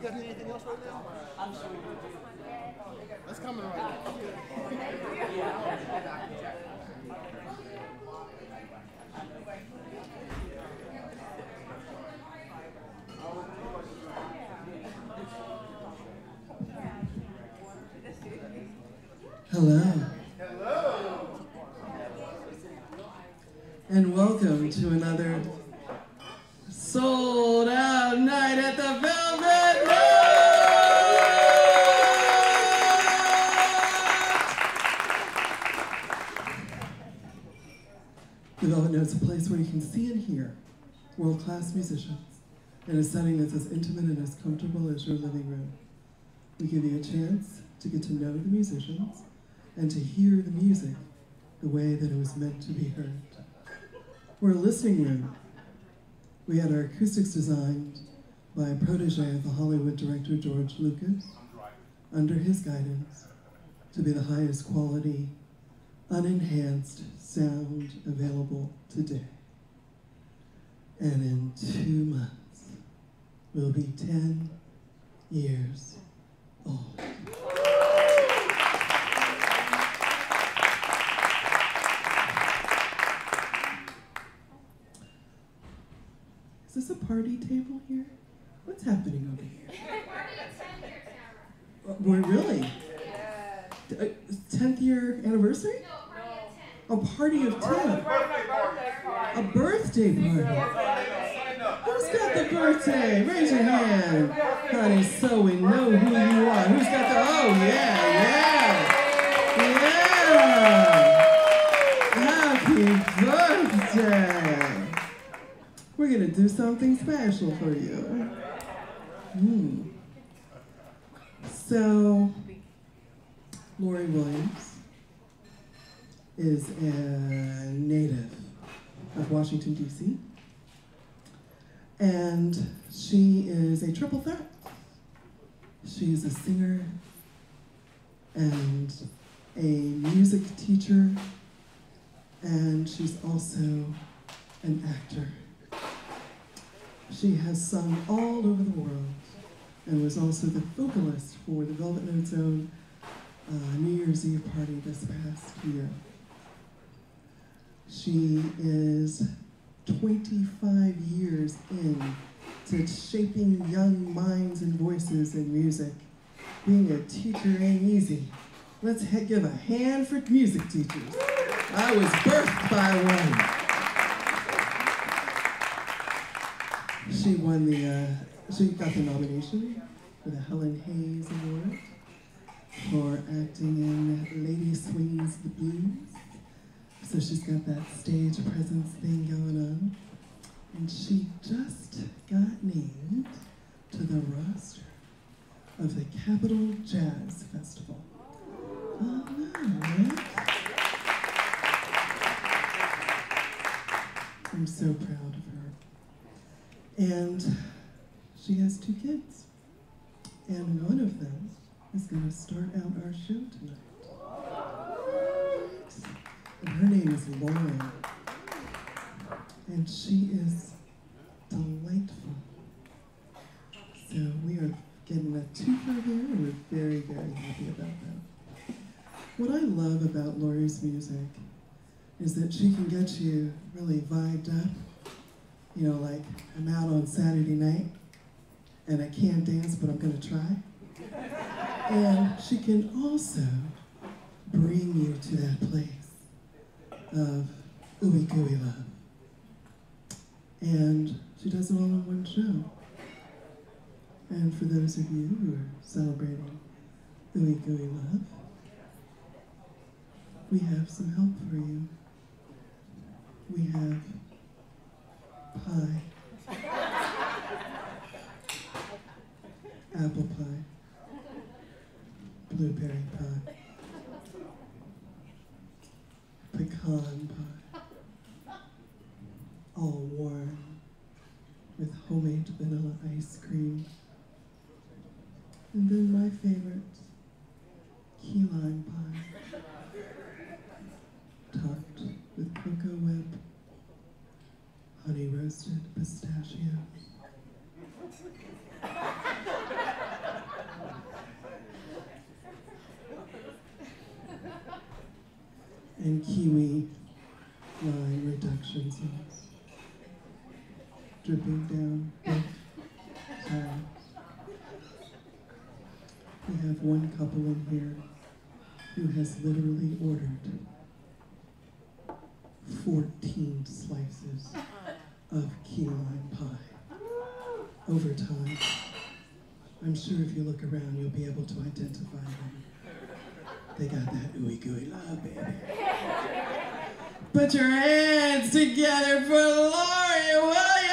guys need anything else right now? I'm sure we do. That's coming right now. Hello. And welcome to another sold out night at the Velvet Note! The Velvet Note's a place where you can see and hear world-class musicians in a setting that's as intimate and as comfortable as your living room. We give you a chance to get to know the musicians and to hear the music the way that it was meant to be heard. We're a listening room. We had our acoustics designed by a protege of the Hollywood director George Lucas, under his guidance, to be the highest quality, unenhanced sound available today. And in 2 months, we'll be 10 years old. Is this a party table here? What's happening over here? We're really? 10th year anniversary? No, party of 10. A birthday party. Who's got the birthday? Raise your hand. Honey, so we know who you are. Who's got the, oh yeah. Happy birthday. We're gonna do something special for you. So, Lori Williams is a native of Washington, D.C. And she is a triple threat. She's a singer and a music teacher, and she's also an actor. She has sung all over the world and was also the vocalist for the Velvet Note's own New Year's Eve party this past year. She is 25 years in to shaping young minds and voices in music. Being a teacher ain't easy. Let's give a hand for music teachers. I was birthed by one. She won she got the nomination for the Helen Hayes Award for acting in Lady Swings the Blues. So she's got that stage presence thing going on. And she just got named to the roster of the Capitol Jazz Festival. Oh, right? I'm so proud of her. And she has 2 kids. And one of them is going to start out our show tonight. And her name is Lauren. And she is delightful. So we are getting a twofer here, and we're very, very happy about that. What I love about Lori's music is that she can get you really vibed up. You know, like, I'm out on Saturday night, and I can't dance, but I'm gonna try. And she can also bring you to that place of ooey gooey love. And she does it all in one show. And for those of you who are celebrating ooey gooey love, we have some help for you. We have pie. Apple pie. Blueberry pie. Pecan pie. All warm with homemade vanilla ice cream. And then my favorite, key lime pie. Topped with cocoa whip, honey roasted pistachios. and kiwi line reduction songs dripping down both sides. We have one couple in here who has literally ordered 14 slices of key lime pie. Over time, I'm sure if you look around, you'll be able to identify them. They got that ooey gooey love, baby. Put your hands together for Lori Williams!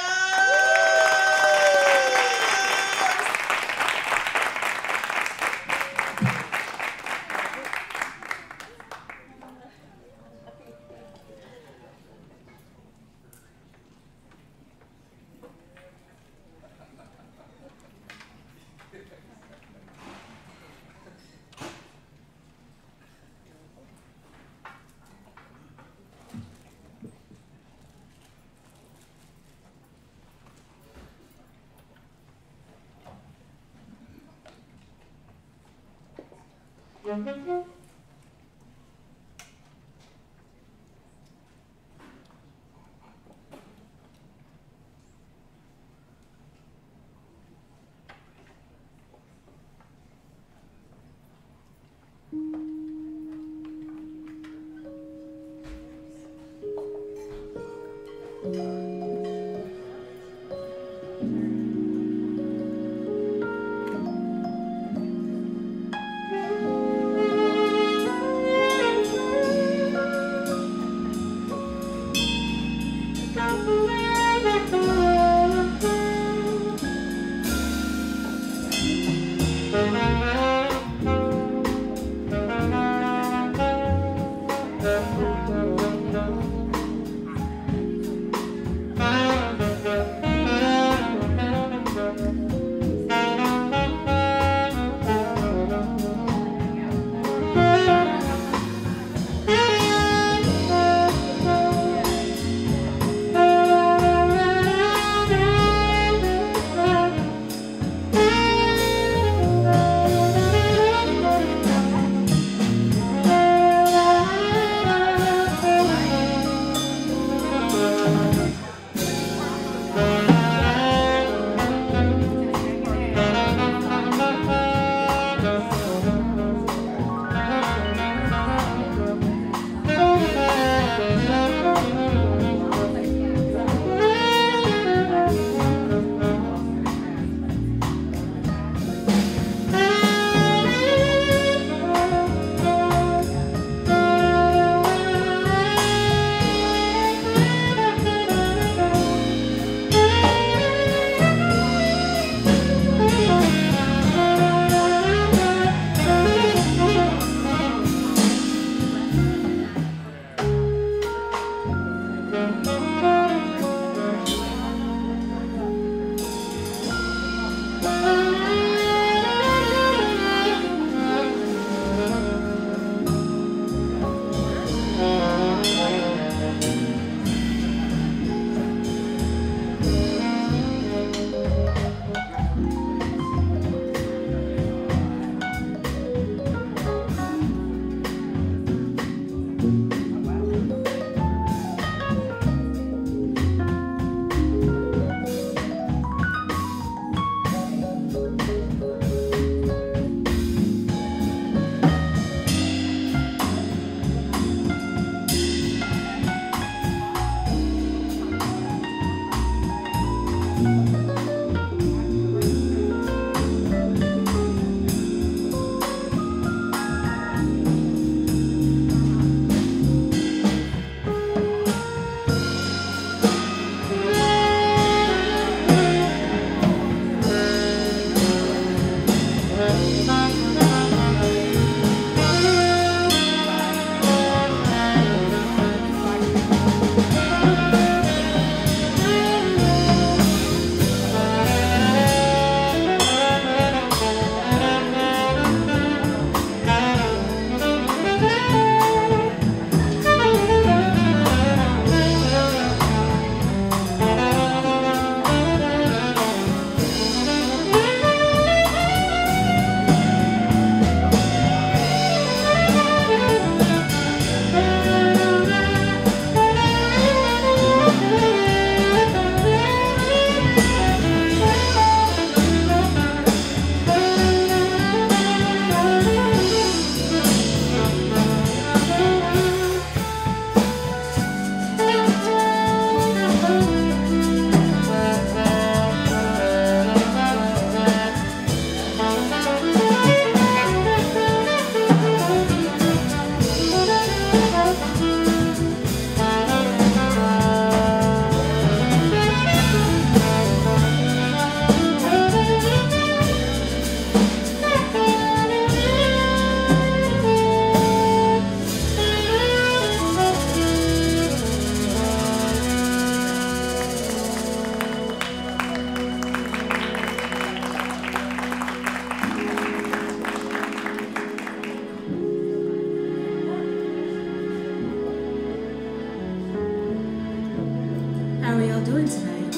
y'all doing tonight?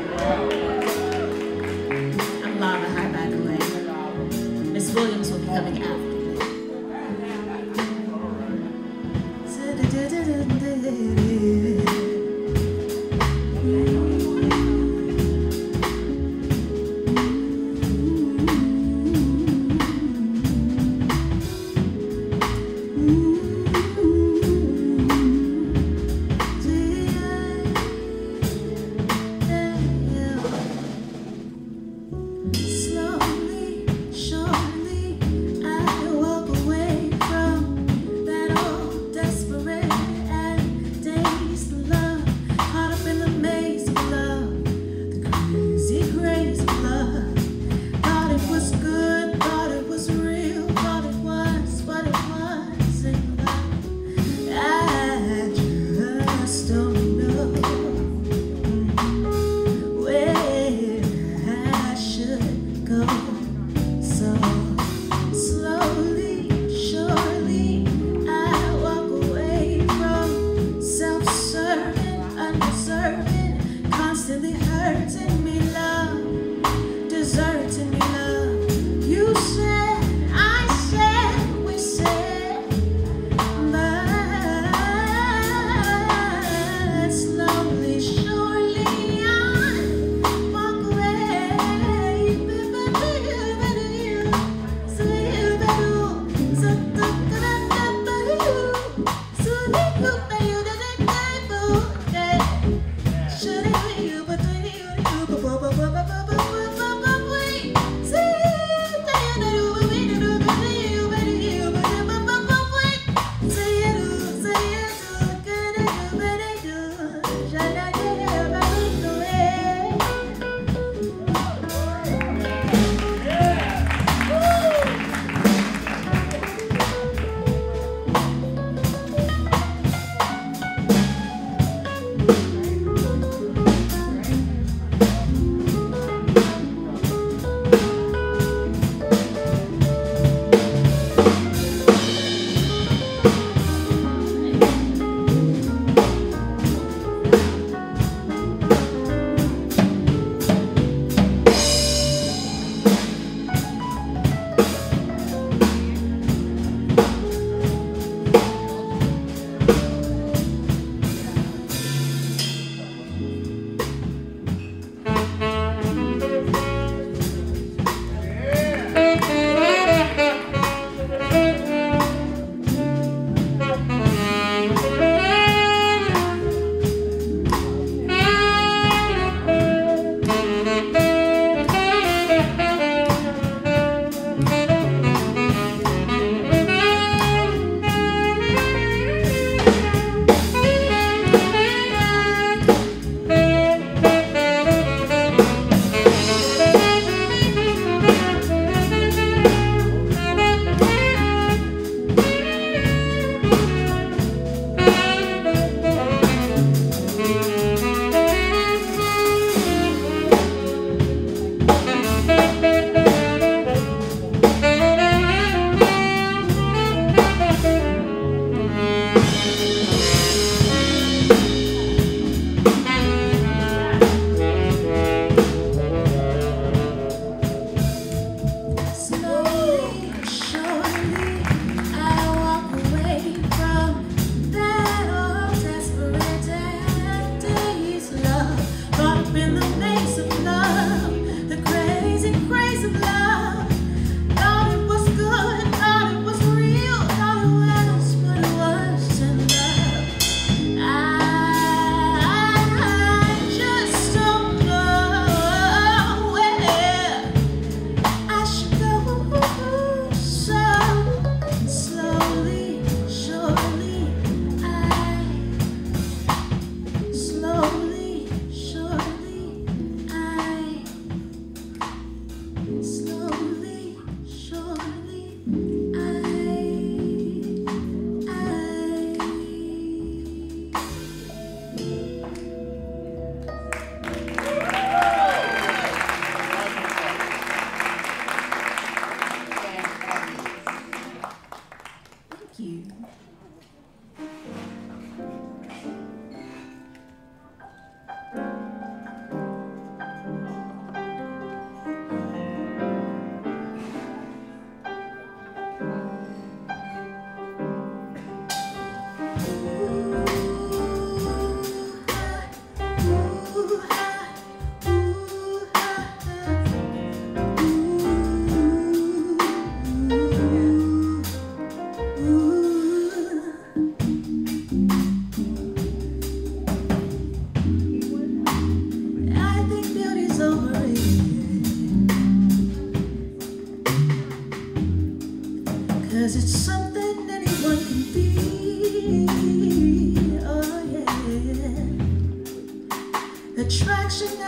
I'm Lara High, by the way. Miss Williams will be coming after me. Slowly, surely, I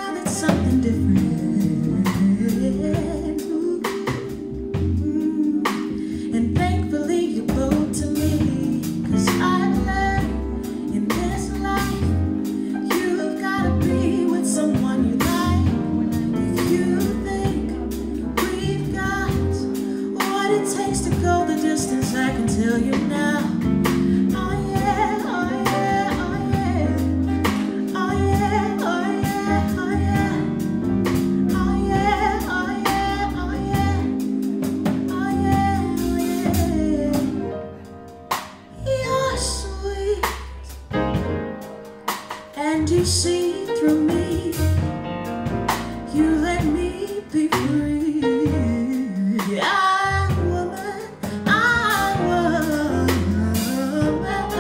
now that's something different. And thankfully you both to me, 'cause I've learned in this life you've gotta be with someone you like. If you think we've got what it takes to go the distance, I can tell you now. Oh yeah, oh yeah, oh yeah. Oh yeah, oh yeah, oh yeah. Oh yeah, oh yeah, oh yeah. Oh yeah, oh yeah. You're sweet and you see through me. You let me be free. I'm a woman, I'm a woman.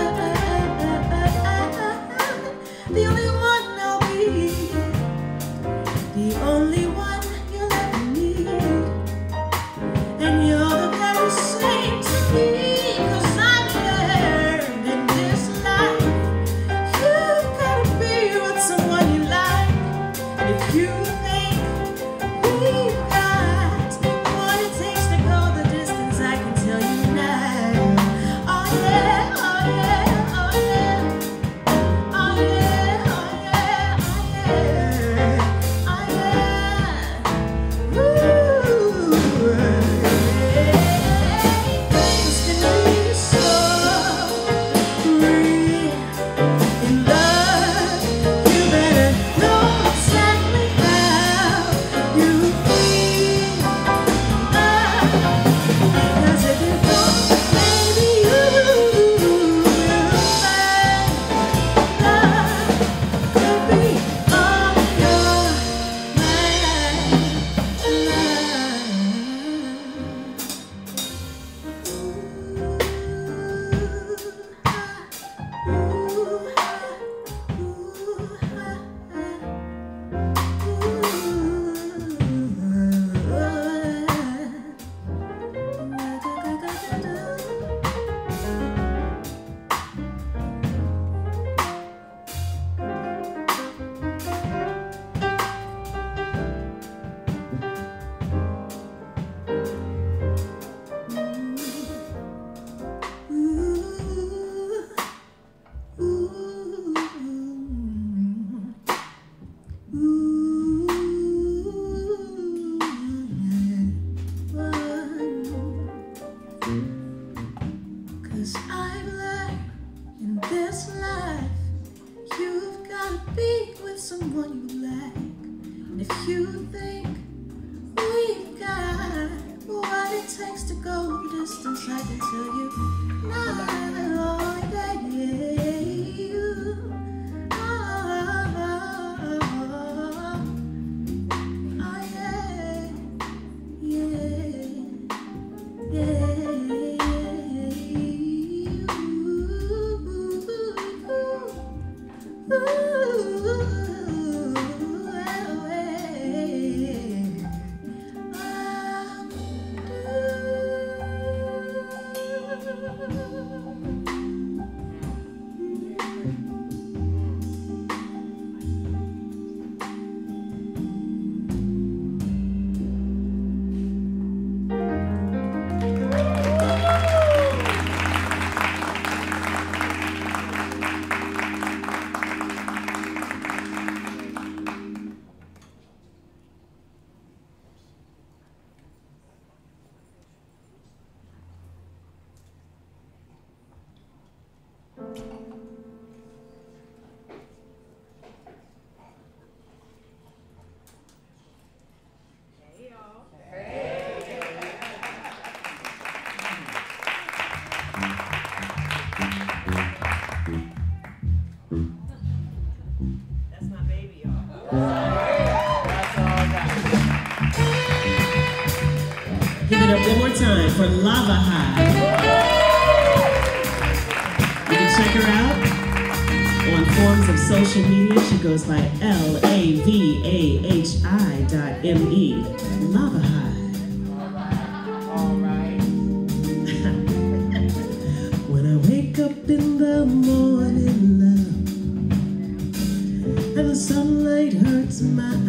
The only one I'll be, the only one you'll ever need. And you're the very same to me, 'cause I've learned in this life you've gotta be with someone you like. And if you think we've got what it takes to go the distance, I can tell you now. Oh yeah, oh yeah, oh yeah. Oh yeah, oh yeah, oh yeah. Oh yeah. Ooh, things can be so real in love. You better know exactly how you feel. Because if you don't, maybe you'll find love could be on your Cause I've learned in this life you've gotta be with someone you like. And if you think we've got what it takes to go the distance, I can tell you now. Yeah, yeah, you. Oh, yeah, yeah, That's my baby, y'all. Give it up one more time for Lava High. You can check her out on forms of social media. She goes by LAVAHI.ME. Lava High. All right. When I wake up in the morning, love, and the sunlight hurts my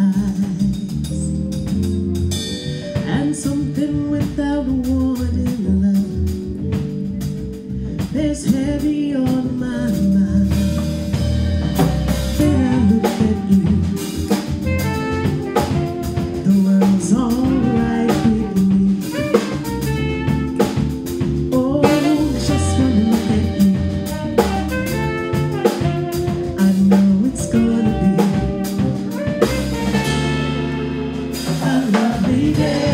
is heavy on my mind. Then I look at you. The world's alright with me. Oh, just one look at you. I know it's gonna be a lovely day.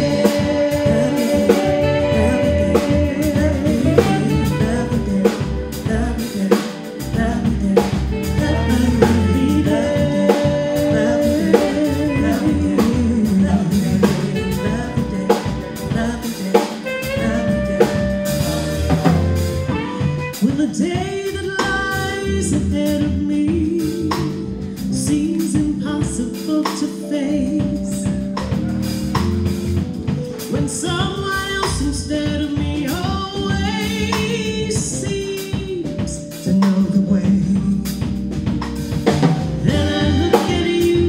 When the day that lies ahead of me seems impossible to face, when someone else instead of me always seems to know the way, then I look at you.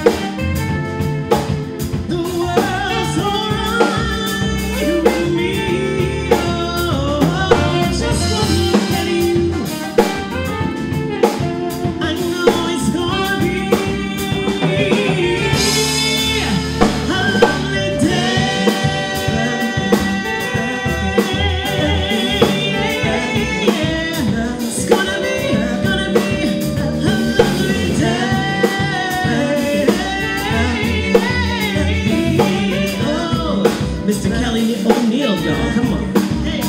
The world's alright with me. Oh, just one look at you. I know it's gonna be a lovely day. It's gonna be a lovely day. Oh, Mr. Kelly O'Neal, y'all, come on. Hey.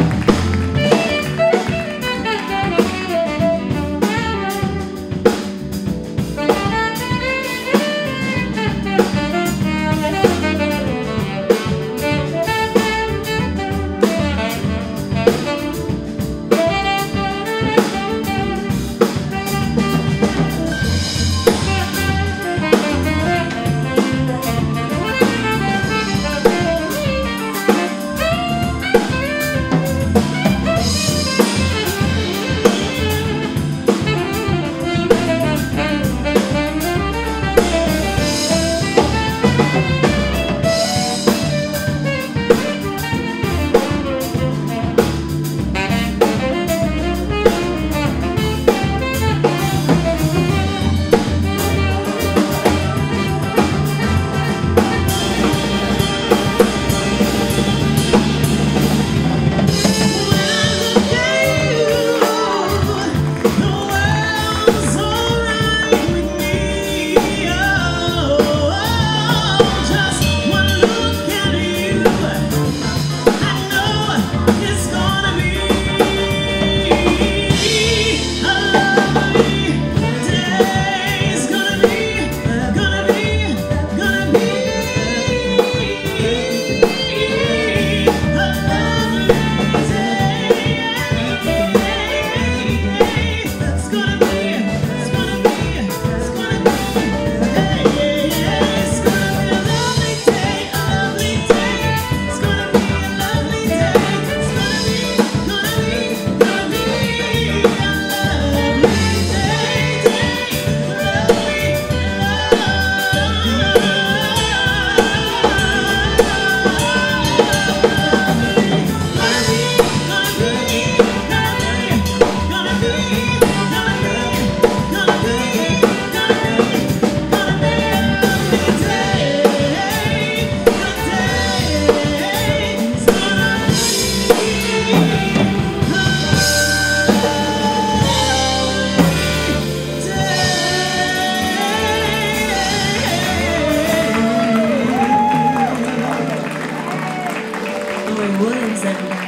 Williams, everybody.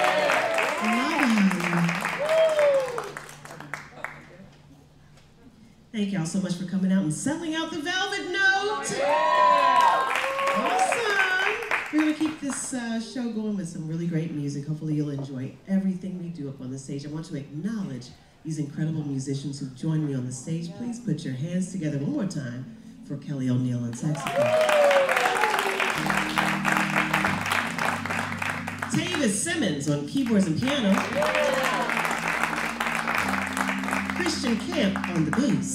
Thank y'all so much for coming out and selling out the Velvet Note. Awesome. We're going to keep this show going with some really great music. Hopefully you'll enjoy everything we do up on the stage. I want to acknowledge these incredible musicians who've joined me on the stage. Please put your hands together one more time for Kelly O'Neal on saxophone. Tavis Simmons on keyboards and piano. Christian Camp on the bass.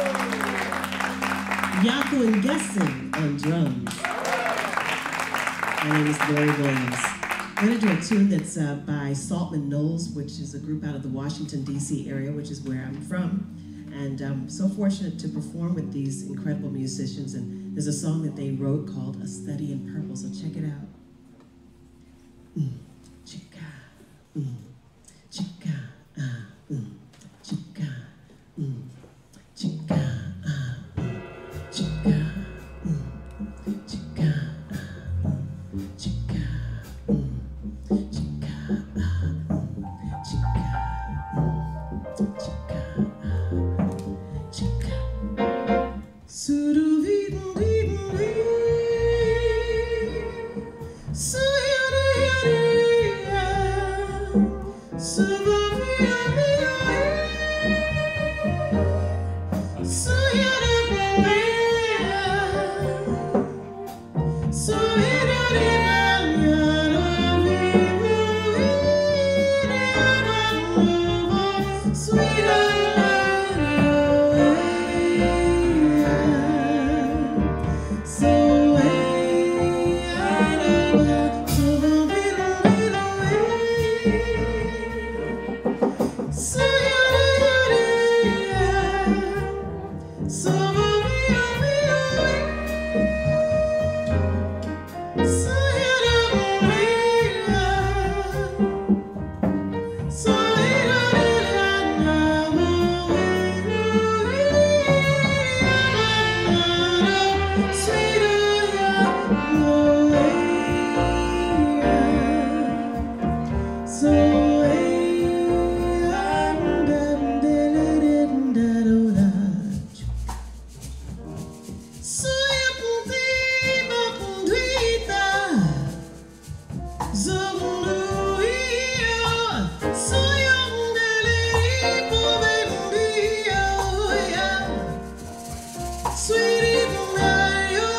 Yaku and Gesson on drums. My name is Lori Williams. I'm going to do a tune that's by Saltman Knowles, which is a group out of the Washington, D.C. area, which is where I'm from. And I'm so fortunate to perform with these incredible musicians. And there's a song that they wrote called A Study in Purple, so check it out. Chica, chica, chica, chica, chica, chica, chica. Sweetie,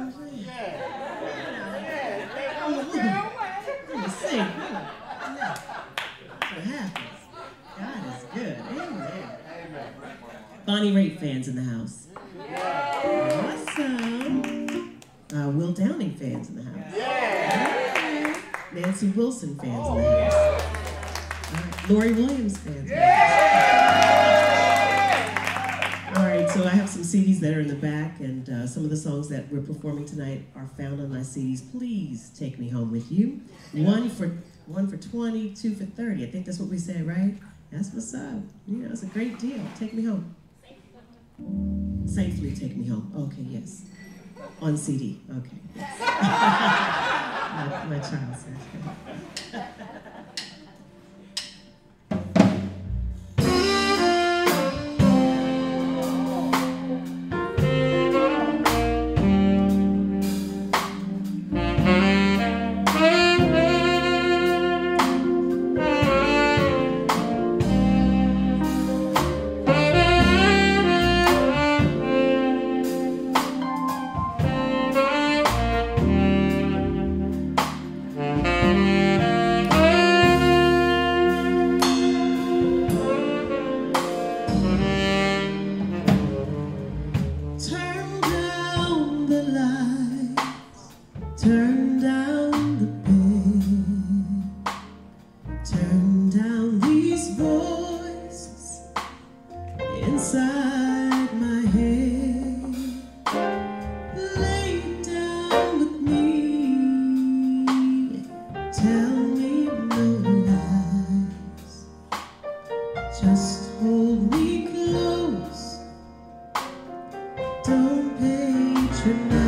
I'm saying? I'm gonna sing. That's what happens. God is good. Amen. Bonnie Raitt fans in the house. Awesome. Will Downing fans in the house. Nancy Wilson fans in the house. Lori Williams fans. All right, so I have some CDs that are in the back, and some of the songs that we're performing tonight are found on my CDs. Please take me home with you. One for 20, 2 for 30. I think that's what we said, right? That's what's up. You know, it's a great deal. Take me home. Safely take me home. Okay, yes. On CD. Okay. Yes. my child says that. Turn down the pain, turn down these voices inside my head. Lay down with me, tell me no lies, just hold me close, don't patronize.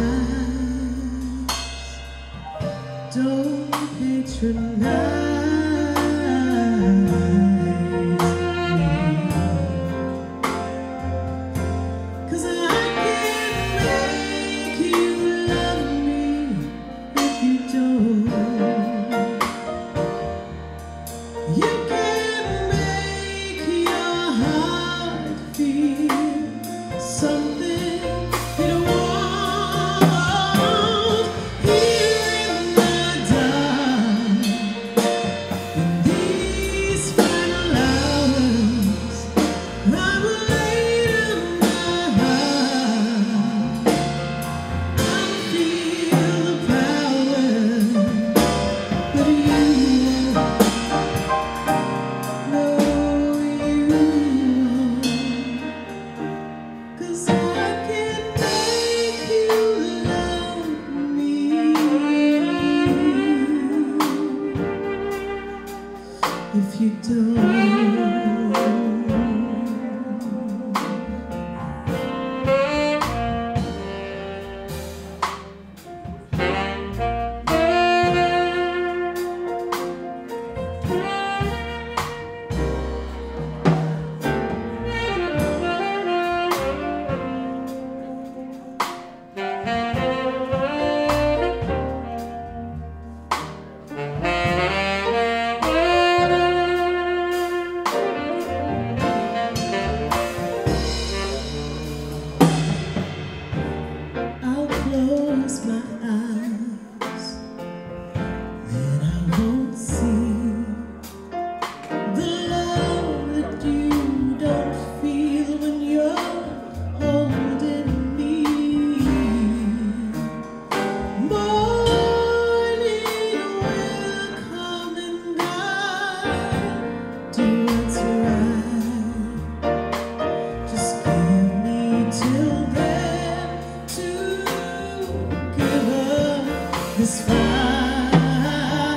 Don't patronize me, 'cause I can't make you love me if you don't. You can make your heart feel something it won't. Here in the dark, in these final hours, I will lay down my heart. I feel the power, but you won't. No, you won't. 'Cause I can't make you love me if you don't. I'll close my eyes, then I won't see the love that you don't feel when you're holding me. Morning will come and I'll do what's right. Just give me till then to give up this fight,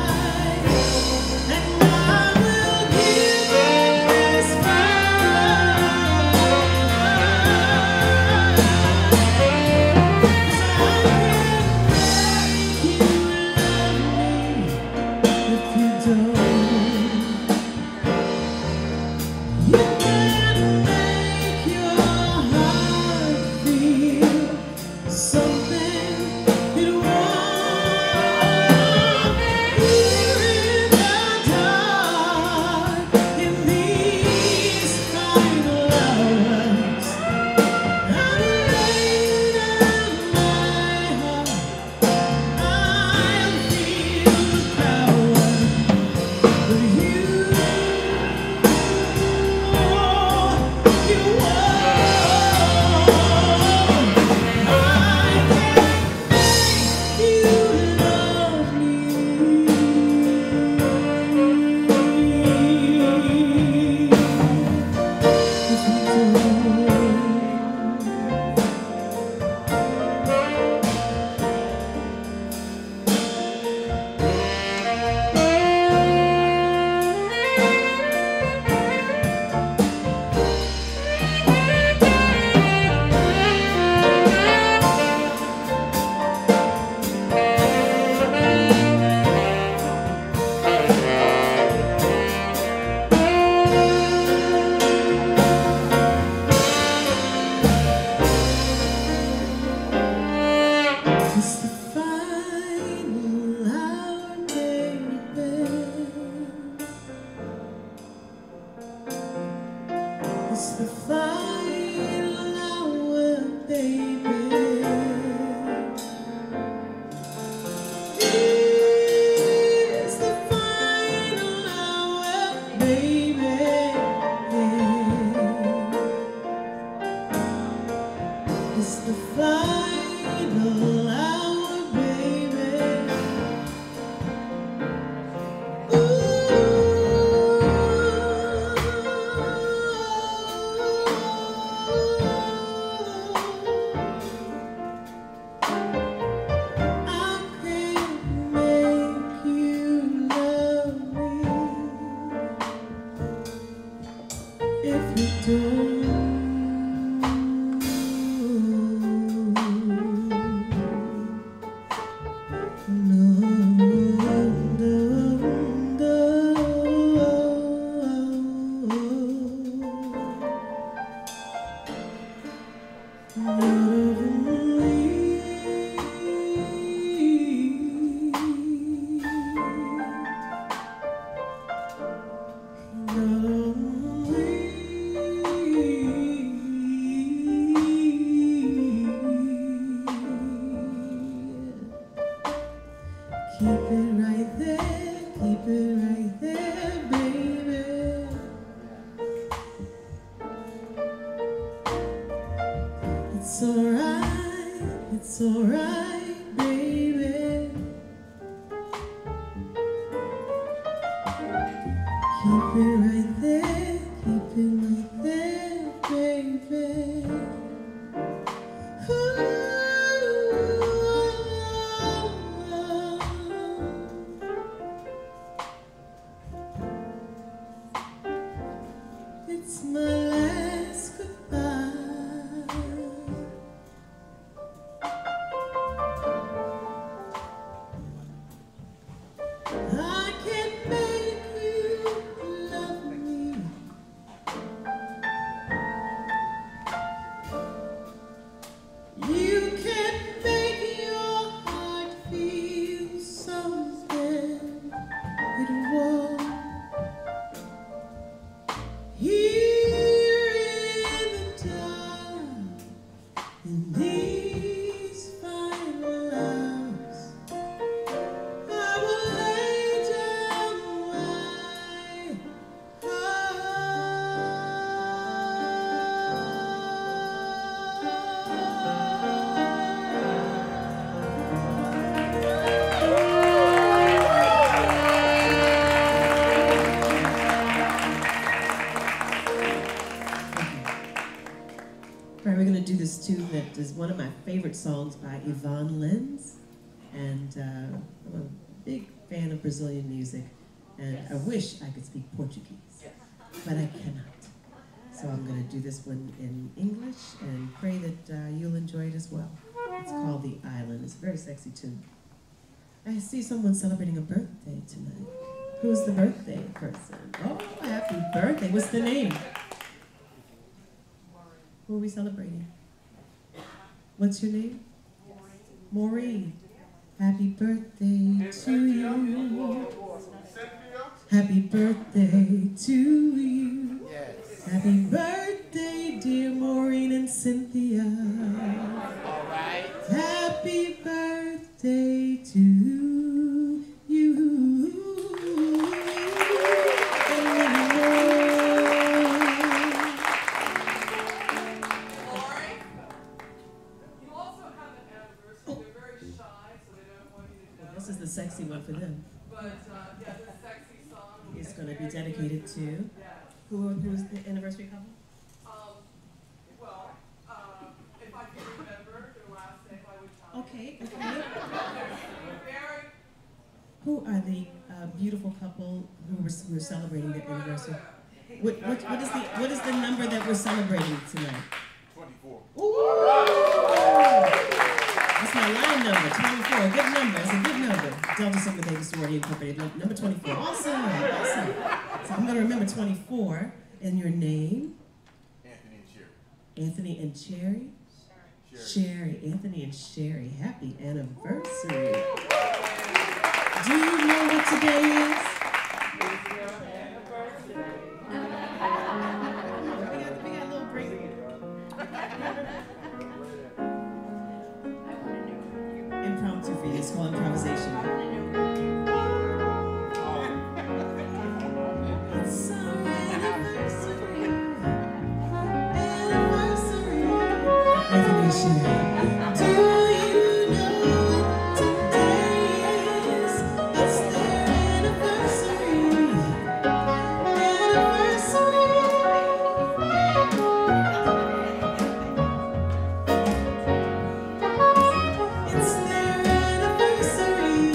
and I will give up this fight. 'Cause I can't make you love me if you don't. You can make your heart feel something it won't. Here in the dark, in these final hours, I lay down my It's the final hour, baby. It's the final hour, baby. It's the final hour, baby. It's the final hour, baby. I can't make you love me if you don't. Keep it right there, baby. It's alright, baby. Keep it right there, baby. It's my last goodbye. I can't make you love me. You can't make your heart feel something it won't. Here in the dark, in these final hours, I will lay down my All right, we're going to do this tune that is one of my favorite songs by Yvonne Lins. And I'm a big fan of Brazilian music. And I wish I could speak Portuguese, but I cannot. So I'm going to do this one in English and pray that you'll enjoy it as well. It's called The Island. It's a very sexy tune. I see someone celebrating a birthday tonight. Who's the birthday person? Oh, happy birthday. What's the name? Who are we celebrating? What's your name? Maureen. Happy birthday to you. Happy birthday to you. Happy birthday, dear Maureen and Cynthia. All right. Happy birthday to you. And many more. Laurie, you also have an anniversary. They're very shy, so they don't want you to know. This is the sexy one for them. But yeah, the sexy song. It's going to be dedicated to who's the anniversary couple? Well, if I can remember their last name, I would tell you. Okay. Very. Who are the beautiful couple who we're celebrating their anniversary? What is the number that we're celebrating tonight? 24. Ooh! That's my line number, 24. Good number. It's a good number. Delta Sigma Theta Sorority Incorporated. Number 24. Awesome. Awesome. So I'm going to remember 24. And your name? Anthony and Cherry. Anthony and Cherry? Sherry, Anthony and Sherry, happy anniversary. Do you know what today is? We got a little break. Impromptu for you, it's called improvisation. It's our anniversary. Anthony and Sherry. Do you know what today is? It's their anniversary. It's their anniversary.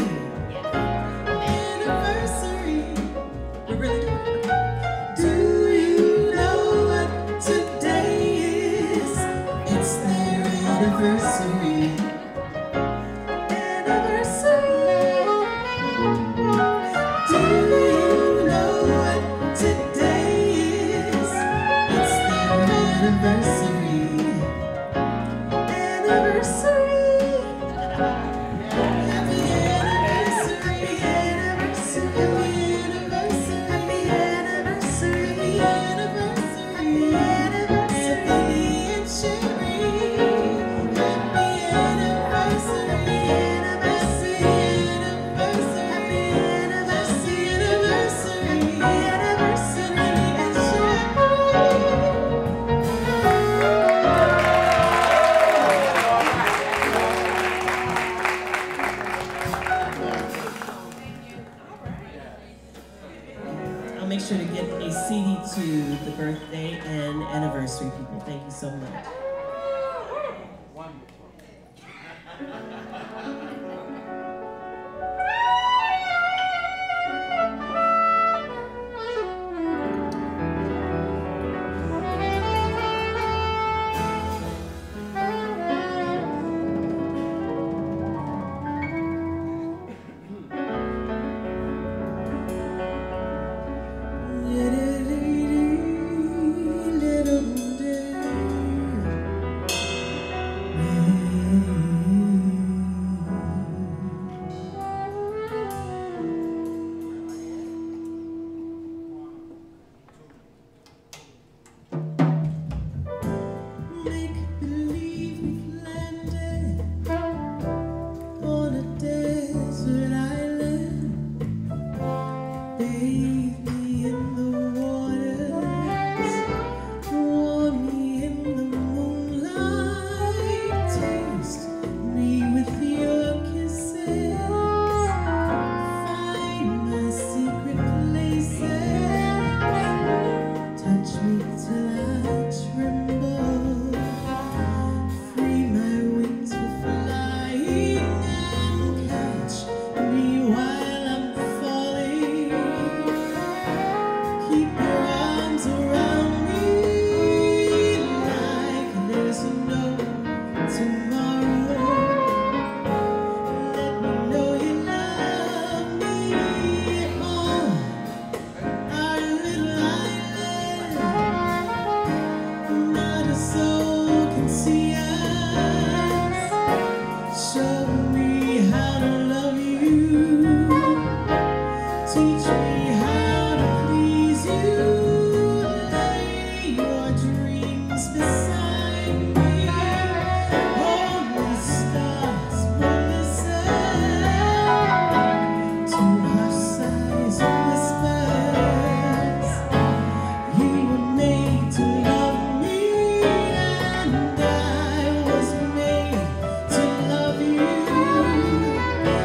Anniversary. We're really doing it. Do you know what today is? It's their anniversary. Anniversary. Do you know what today is? It's their anniversary. Anniversary. Happy anniversary. Anniversary. Happy anniversary. Anniversary. Anniversary. And Sherry. Happy anniversary. Anniversary. Anniversary. Happy anniversary. Anniversary. Anniversary. And Sherry. I'll make sure to get a CD to the birthday and anniversary people. Thank you so much. Make believe we've landed on a desert island. Bathe me in the waters, warm me in the moonlight. Taste me with your kisses. Find my secret places. Touch me till I tremble. Free my wings for flying and catch me while I'm falling. Keep your arms around me like there's no tomorrow. Let me know you love me on our little island. Not a soul can see us. Show me how to love you. Teach me how to please you. Lay your dreams beside me. Only stars will listen to our sighs and whispers. You were made to love me, and I was made to love you.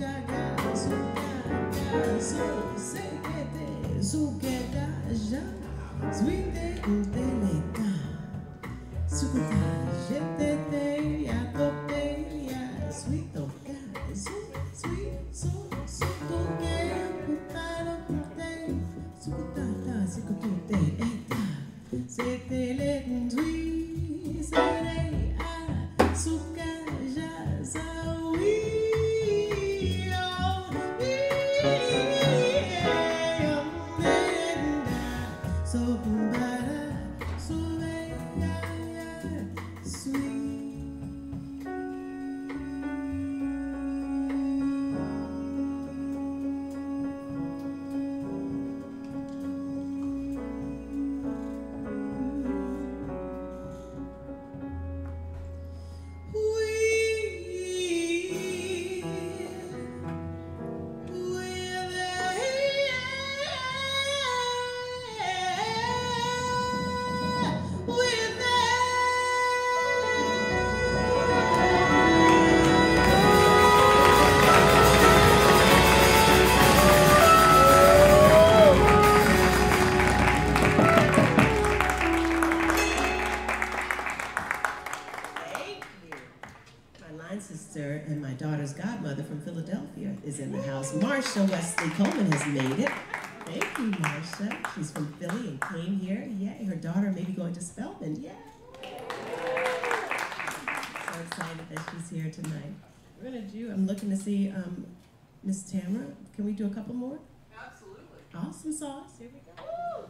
Is in the house. Marsha Wesley Coleman has made it. Thank you, Marsha. She's from Philly and came here. Yay. Her daughter may be going to Spelman. Yay. So excited that she's here tonight. We're going to do, I'm looking to see Miss Tamara. Can we do a couple more? Absolutely. Awesome sauce. Here we go. Woo!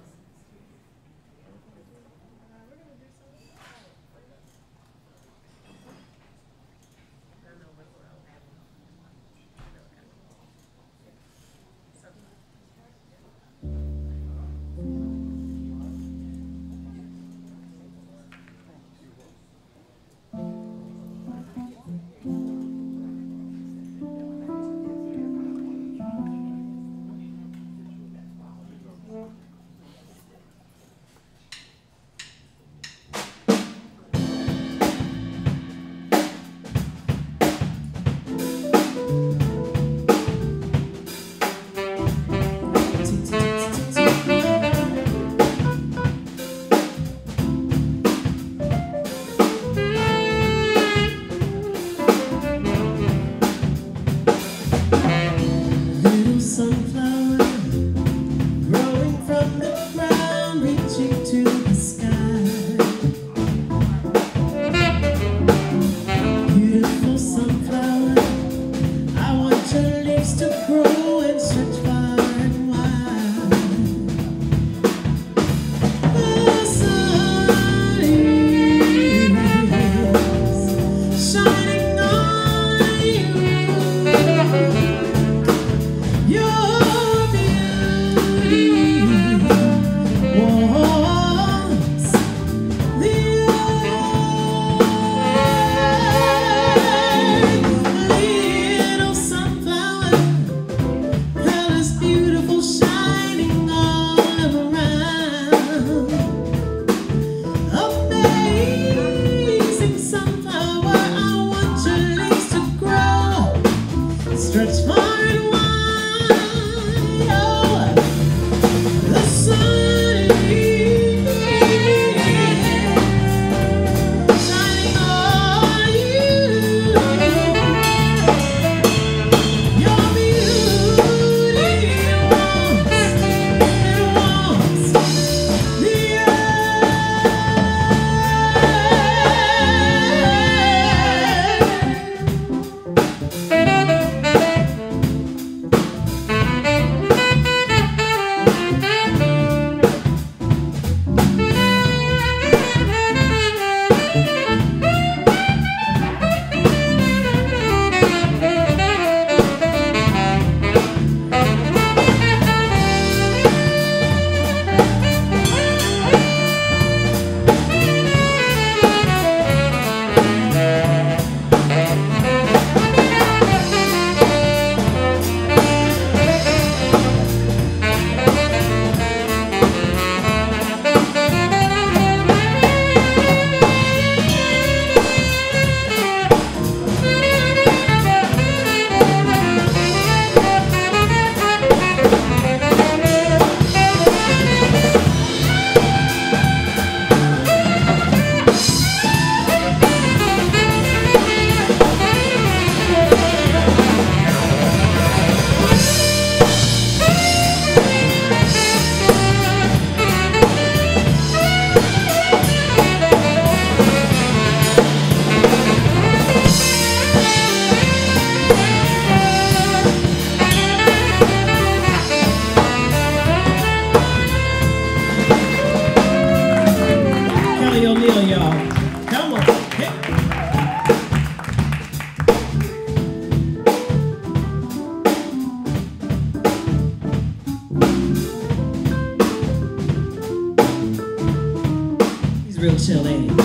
real chill, ain't it?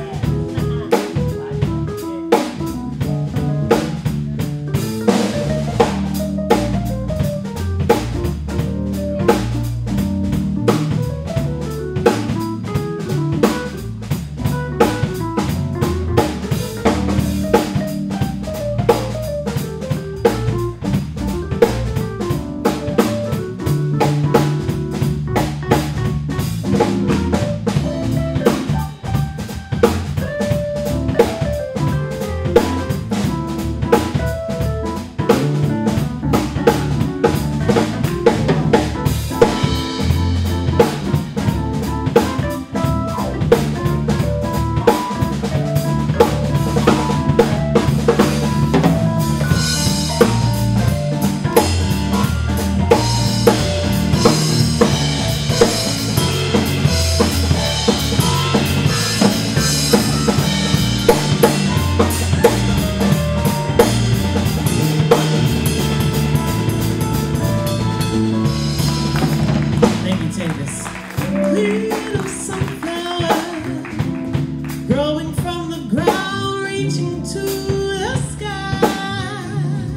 Little sunflower growing from the ground, reaching to the sky.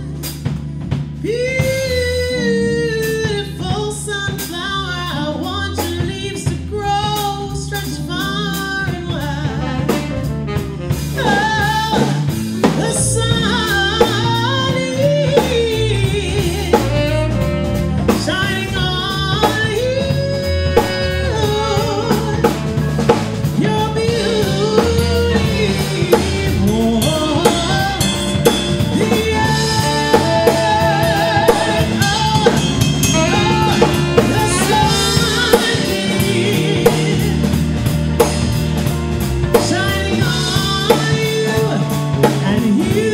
Beautiful sunflower, I want your leaves to grow, stretch far and wide. Oh, the sun is shining on you. Your beauty warms the earth. The sun is shining on you, and you,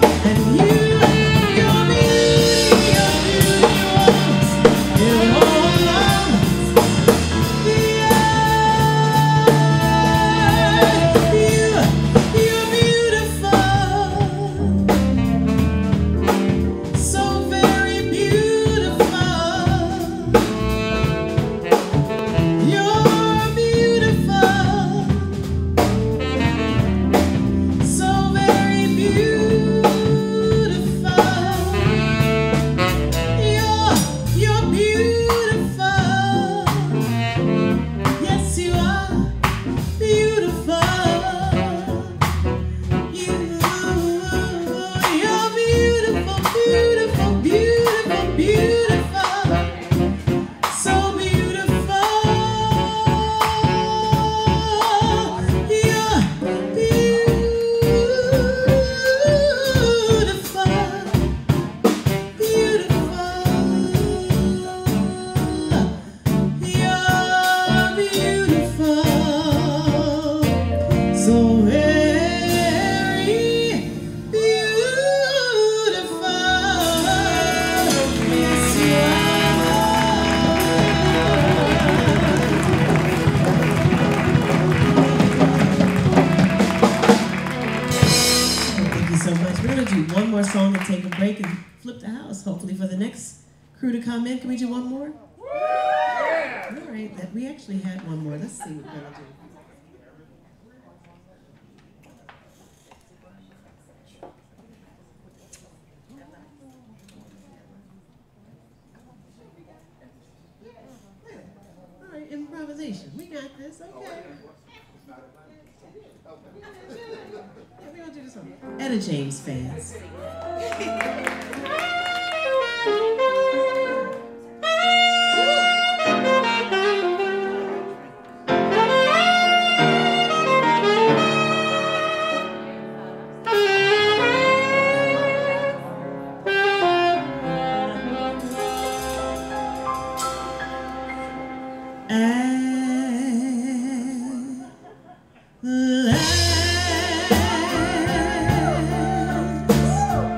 your beauty warms, it warms the earth. You're beautiful, so very beautiful. You're beautiful, so very beautiful. You're beautiful. Yes, you are beautiful. You're beautiful, beautiful, beautiful, beautiful. So beautiful. You're beautiful, beautiful. You're beautiful, so very beautiful. Yes, you Thank you so much. We're going to do one more song and take a break and flip the house, hopefully, for the next crew to come in. Can we do one more? All right, we actually had one more. Let's see what we're going to do. All right, improvisation. We got this, okay. We're going to do this one. Etta James fans. Last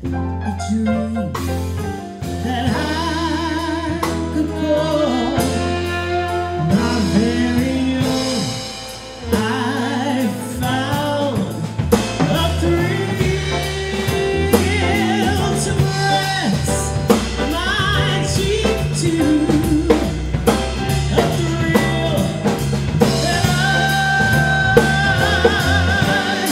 a dream that I could call my very own. I found a thrill to press my cheek to, a thrill that I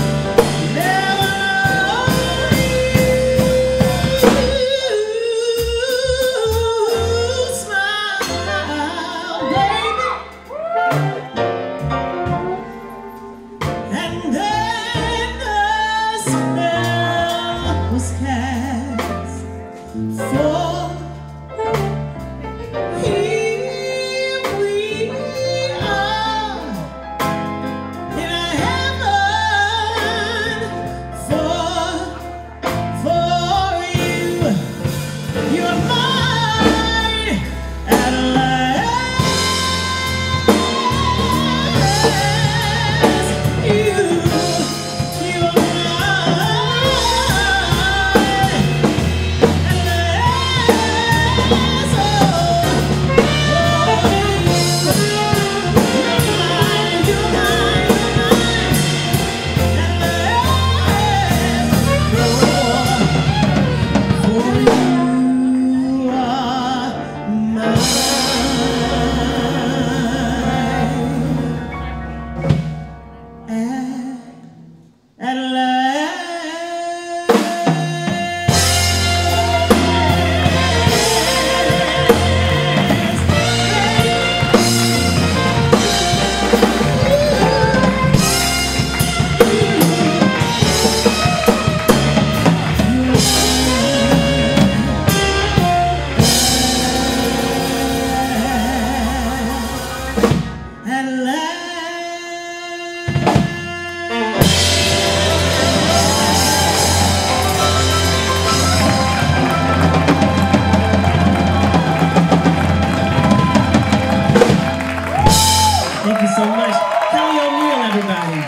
Thank you so much. Kelly O'Neill, everybody.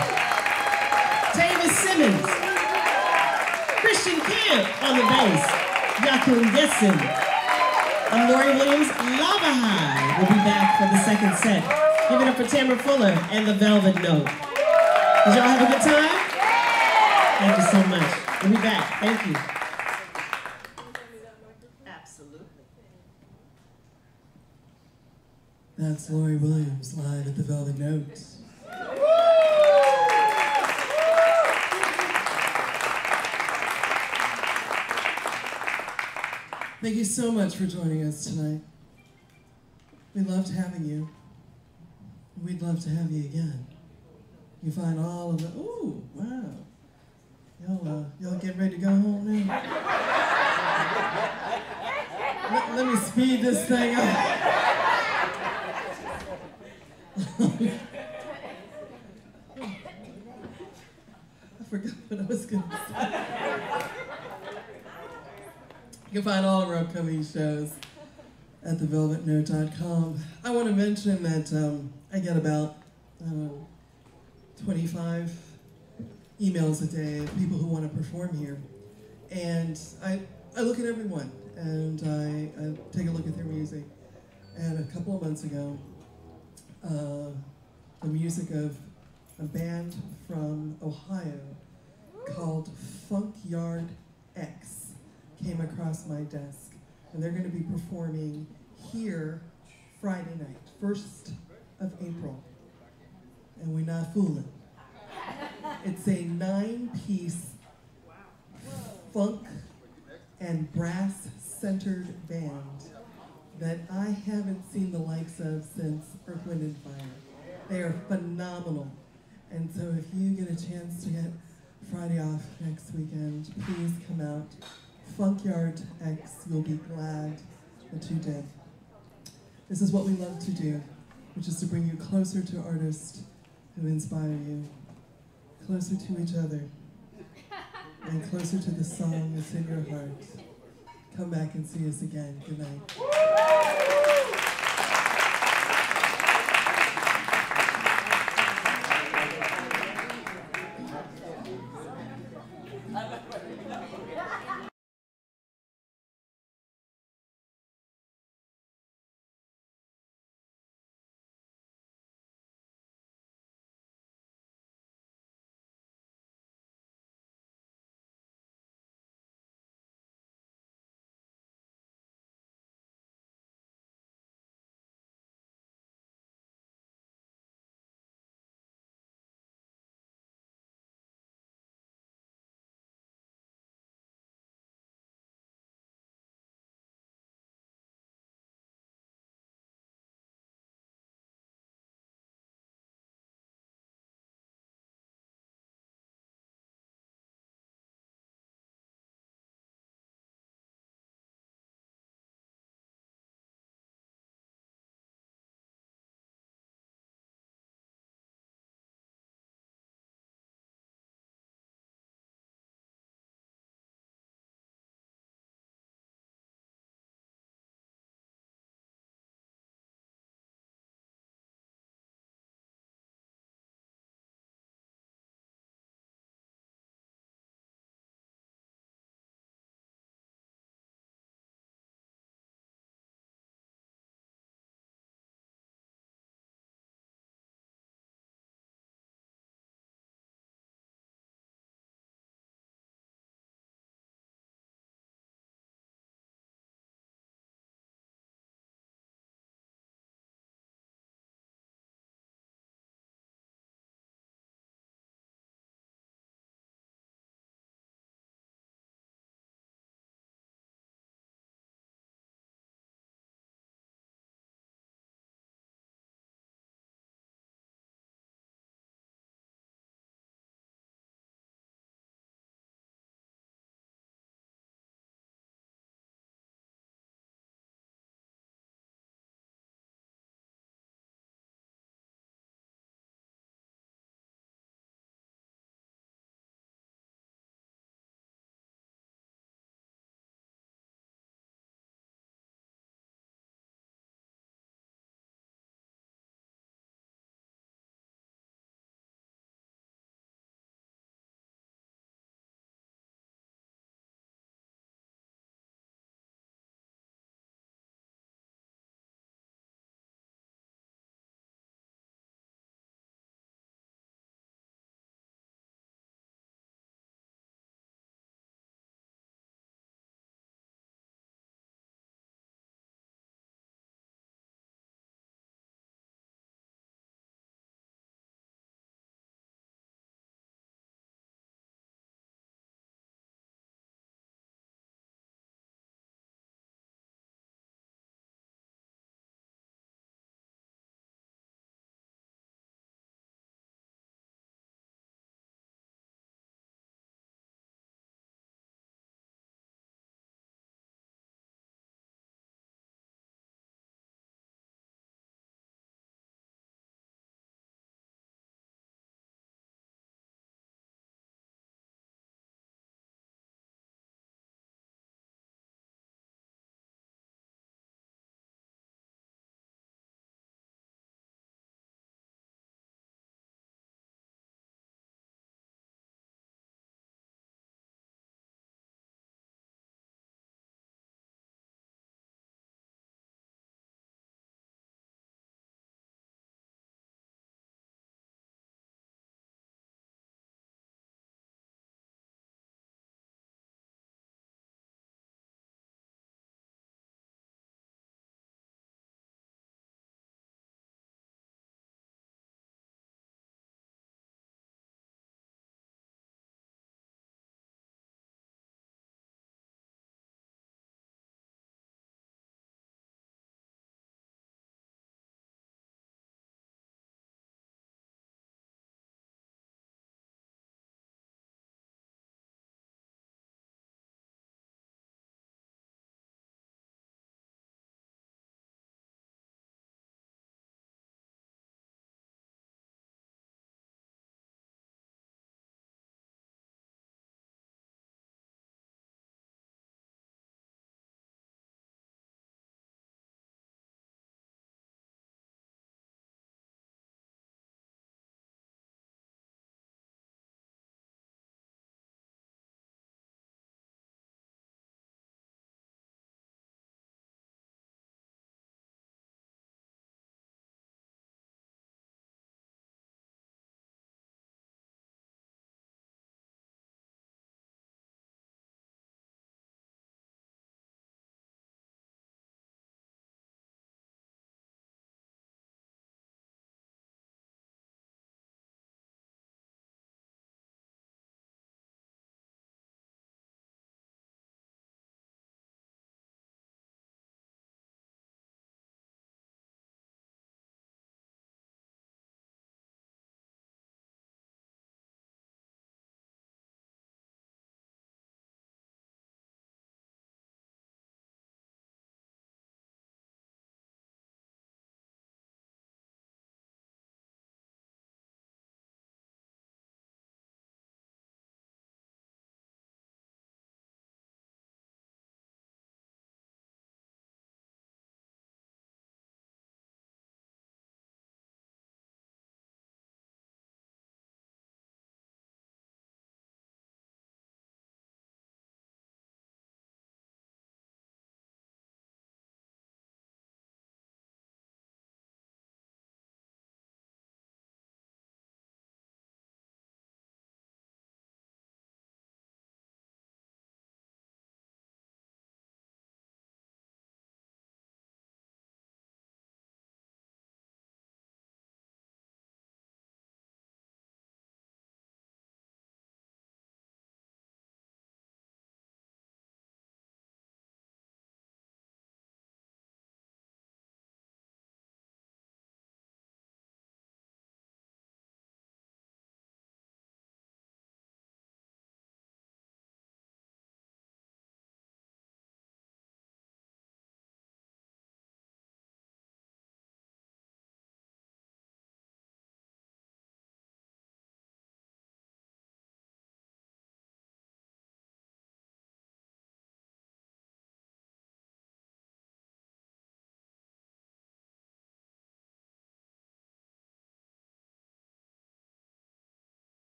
Tavis Simmons. Christian Camp on the bass. Yakun Gesson. And Lori Williams, Lava High will be back for the second set. Give it up for Tamara Fuller and the Velvet Note. Did y'all have a good time? Thank you so much. We'll be back. Thank you. Absolutely. That's Lori Williams live at the Velvet Note. Thank you so much for joining us tonight. We loved having you. We'd love to have you again. You find all of the, ooh, wow. Y'all get ready to go home now? Let me speed this thing up. I forgot what I was going to say. You can find all of our upcoming shows at thevelvetnote.com. I want to mention that I get about 25 emails a day of people who want to perform here. And I look at everyone, and I take a look at their music. And a couple of months ago, the music of a band from Ohio called Funk Yard X came across my desk. And they're going to be performing here Friday night, 1st of April. And we're not fooling. It's a 9-piece funk and brass-centered band that I haven't seen the likes of since Earth, Wind, and Fire. They are phenomenal. And so if you get a chance to get Friday off next weekend, please come out. Funk Yard X, you'll be glad that you did. This is what we love to do, which is to bring you closer to artists who inspire you, closer to each other, and closer to the song that's in your heart. Come back and see us again. Good night. I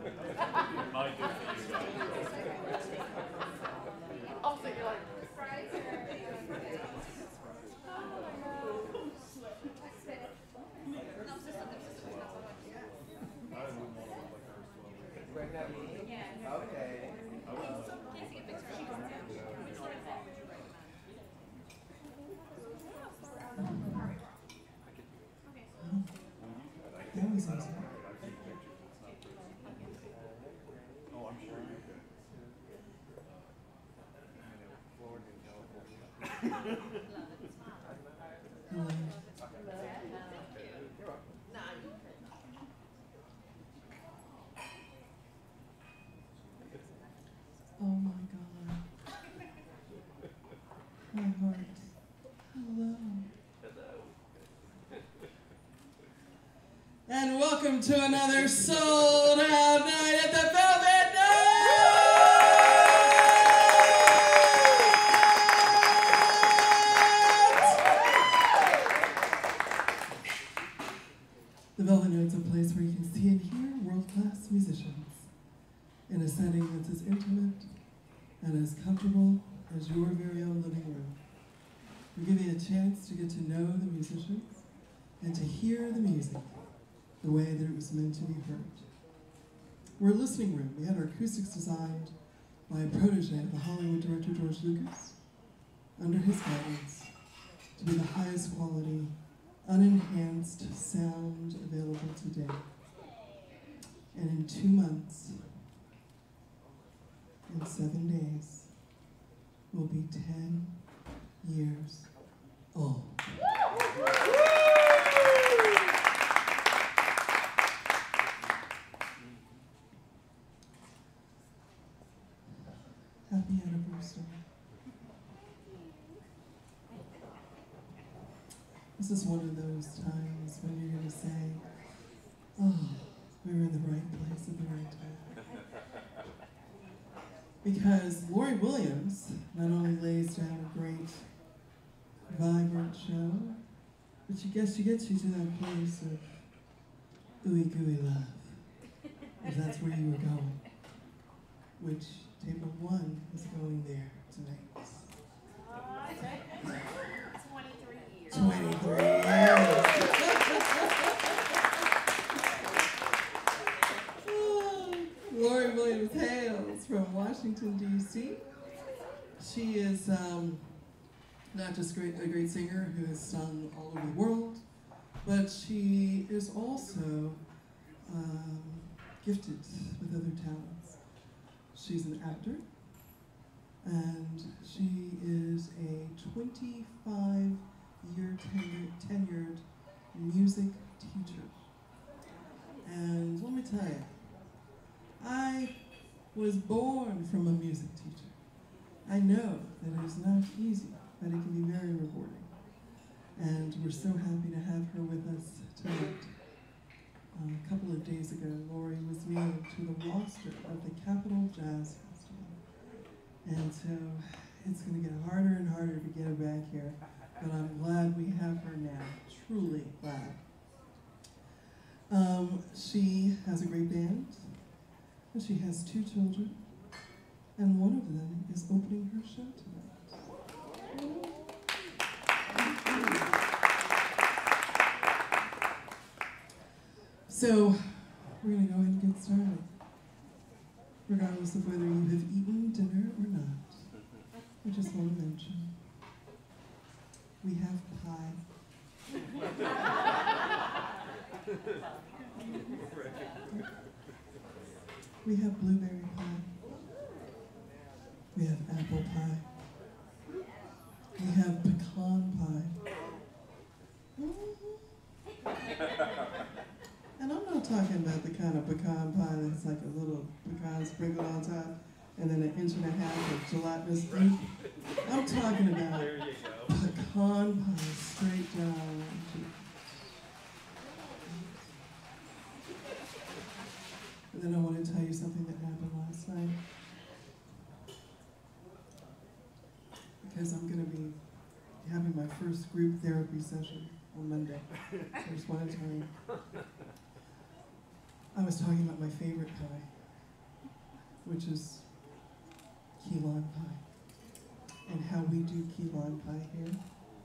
Might do for you guys. I'll say you're like, Okay. That was easy. Oh, I'm sure. Hello. Oh my God. My heart. Hello. And welcome to another sold out night at the Velvet The Velvet Note's a place where you can see and hear world-class musicians in a setting that's as intimate and as comfortable as your very own living room. We give you a chance to get to know the musicians and to hear the music the way that it was meant to be heard. We're a listening room. We had our acoustics designed by a protege of the Hollywood director George Lucas, under his guidance, to be the highest quality, unenhanced sound available today. And in 2 months, in 7 days, will be 10 years old. Happy anniversary. This is one of those times when you're going to say, oh, we were in the right place at the right time. Because Lori Williams not only lays down a great, vibrant show, but she gets you to that place of ooey gooey love, if that's where you were going, which table 1 is going there tonight. 23 years. Lori Williams hails from Washington, D.C. She is not just a great singer who has sung all over the world, but she is also gifted with other talents. She's an actor, and she is a 25-year tenured music teacher. And let me tell you, I was born from a music teacher. I know that it is not easy, but it can be very rewarding. And we're so happy to have her with us tonight. A couple of days ago, Lori was named to the roster of the Capitol Jazz Festival. And so it's going to get harder and harder to get her back here, but I'm glad we have her now, truly glad. She has a great band, and she has 2 children, and one of them is opening her show tonight. So, we're going to go ahead and get started, regardless of whether you have eaten dinner or not. I just want to mention, we have pie. We have blueberry pie. We have apple pie. We have pecan pie. And I'm not talking about the kind of pecan pie that's like a little pecan sprinkled on top and then 1.5 inches of gelatinous fruit. I'm talking about pecan pie straight down. And then I want to tell you something that happened last night. Because I'm going to be having my first group therapy session on Monday. So I just want to tell you. I was talking about my favorite pie. which is key lime pie, and how we do key lime pie here.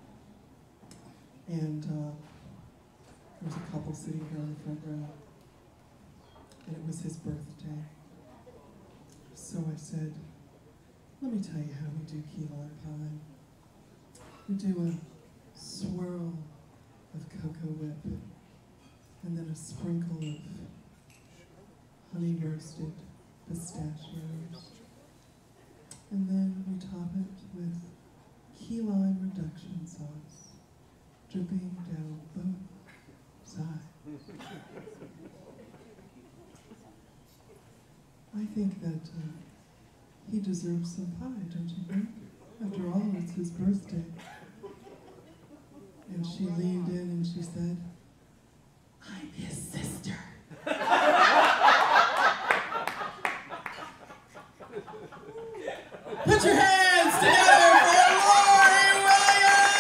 And there's a couple sitting here on the front row, and it was his birthday. So I said, let me tell you how we do key lime pie. We do a swirl of cocoa whip, and then a sprinkle of honey roasted pistachios. And then we top it with key lime reduction sauce, dripping down both sides. I think that he deserves some pie, don't you think? After all, it's his birthday. And she leaned in and she said, I'm his sister. Put your hands together for Lori Williams!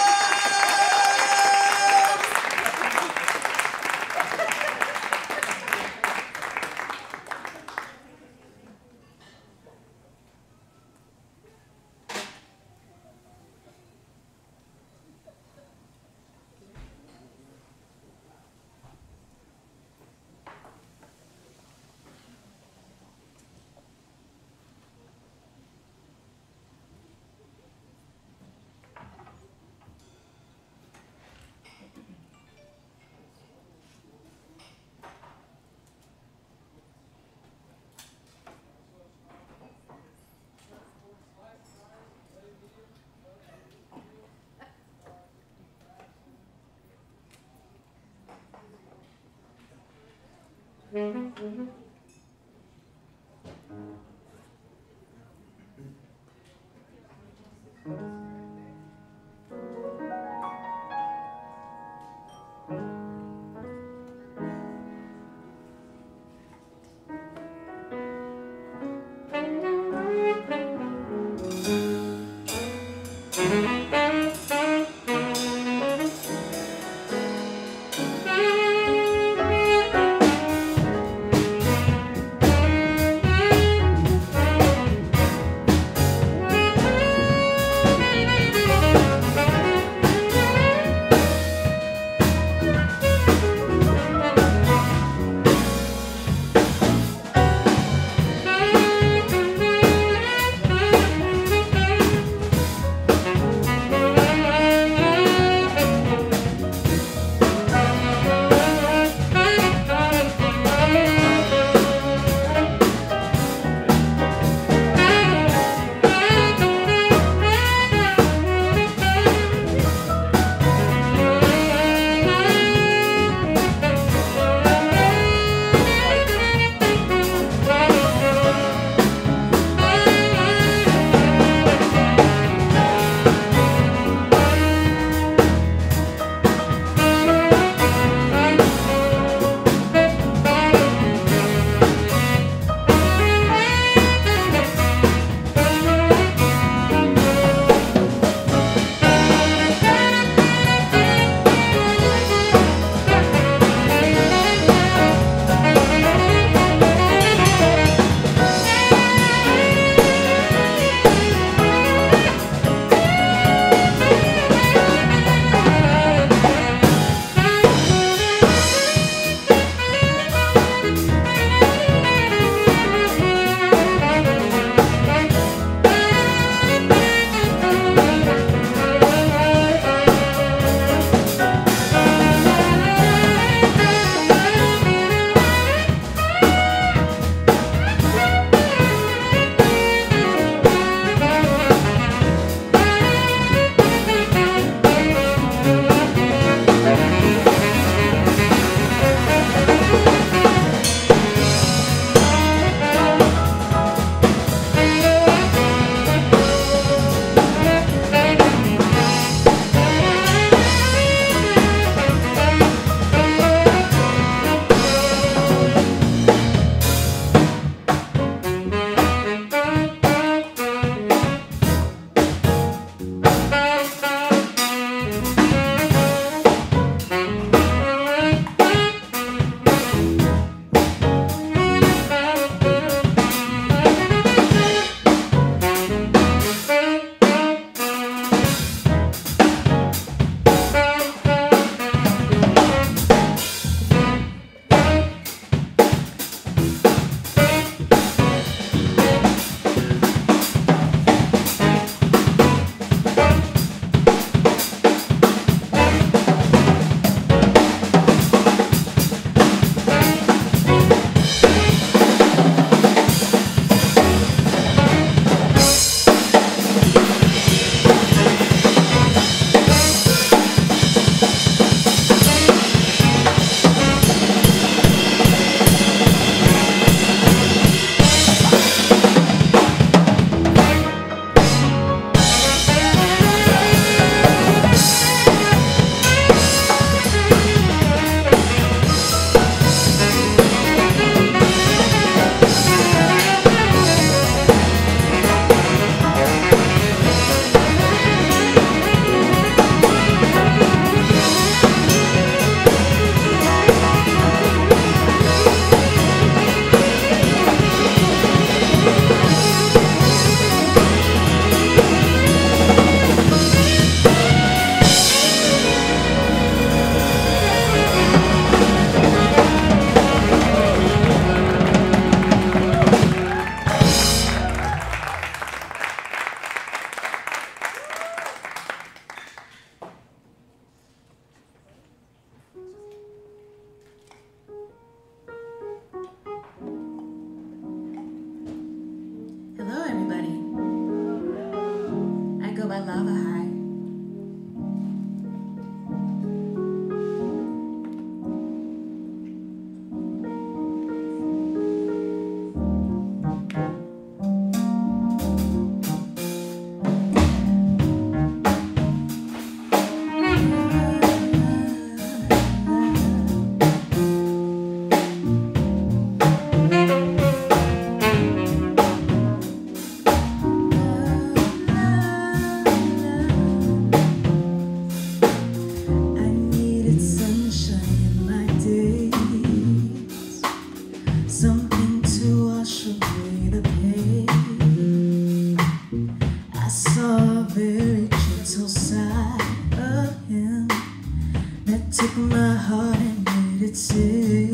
took my heart and made it sick.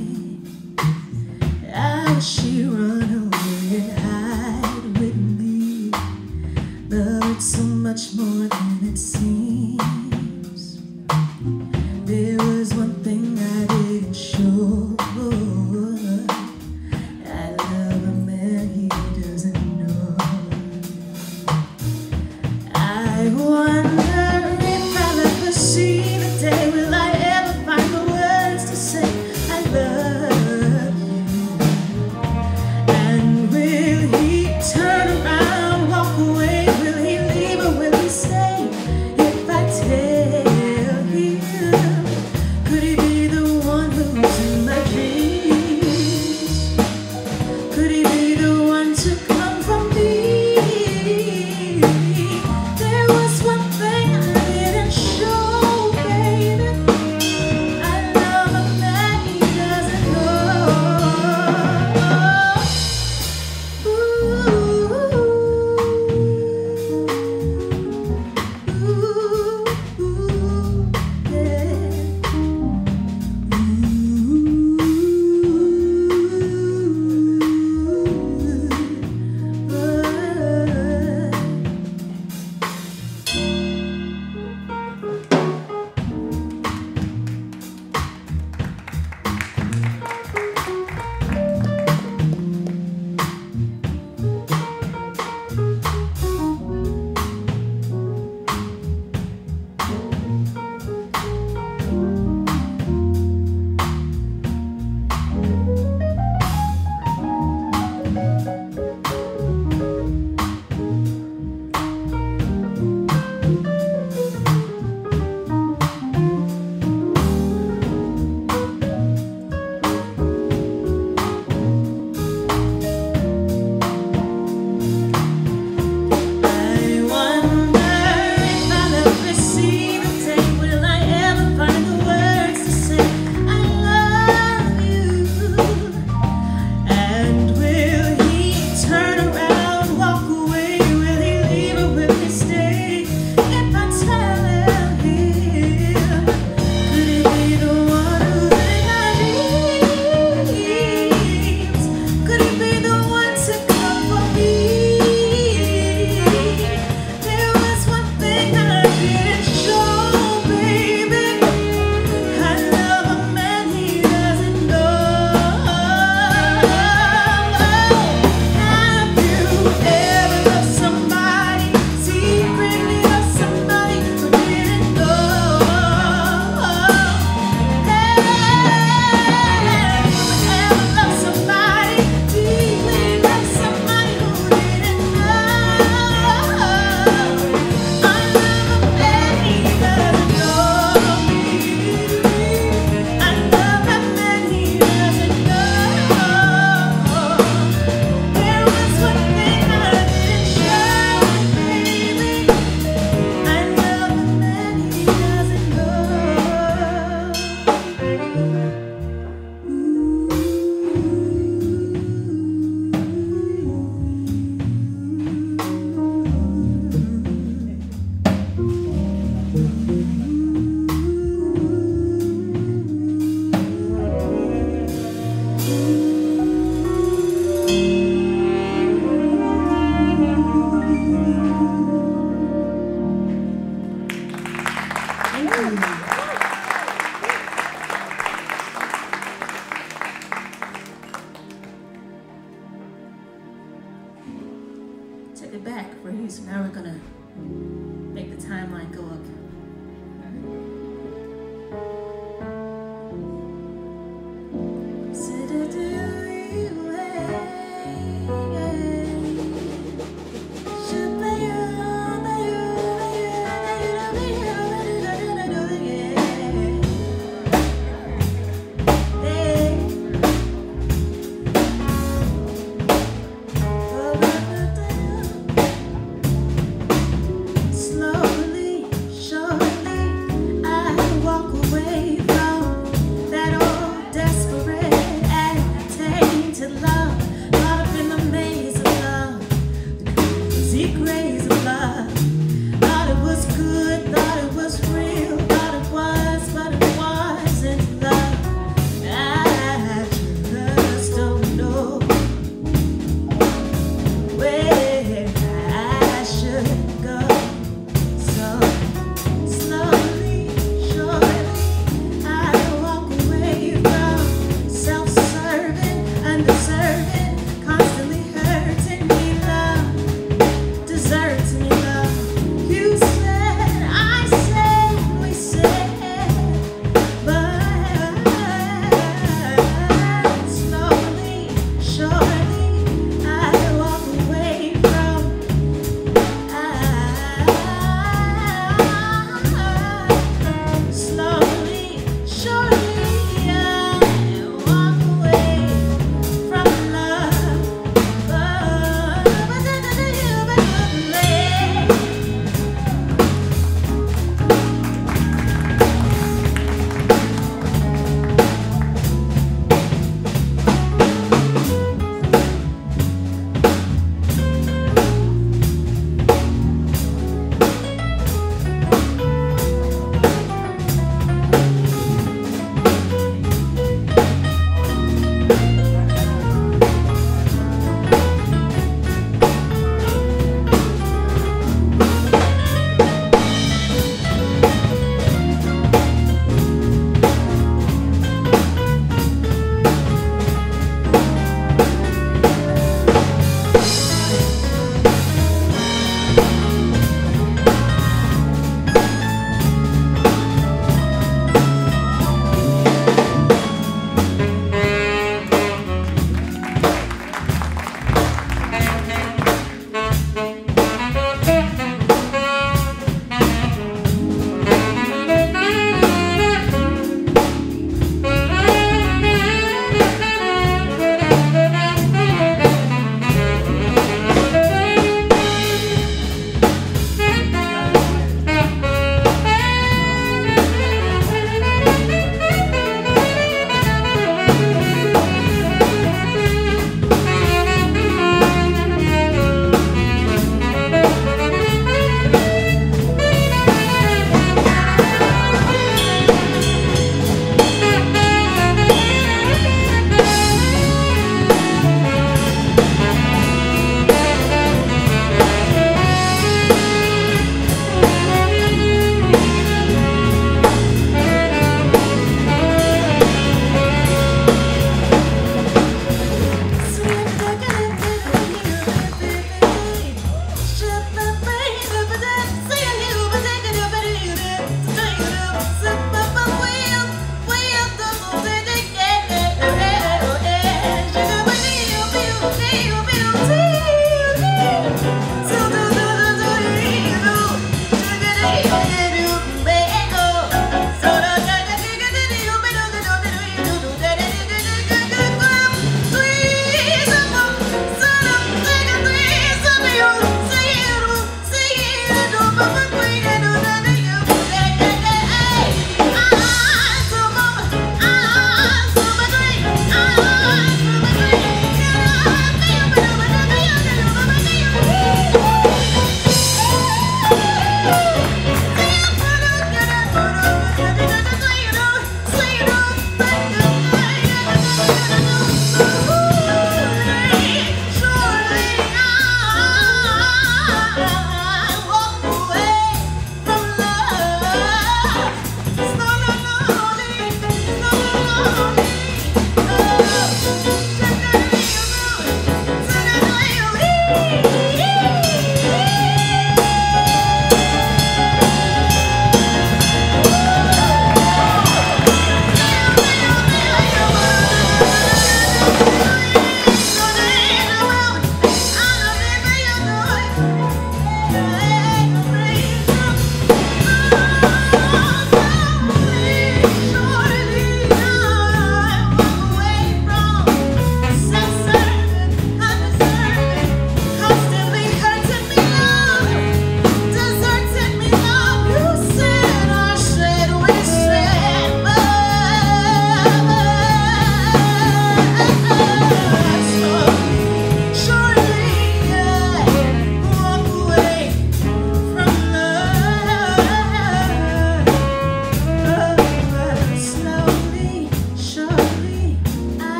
I wish she'd run away and hide with me. Love it's so much more than it seems. There was one thing I didn't show. I love a man he doesn't know. I wonder if I'll ever see the day. Will I ever find the words to say I love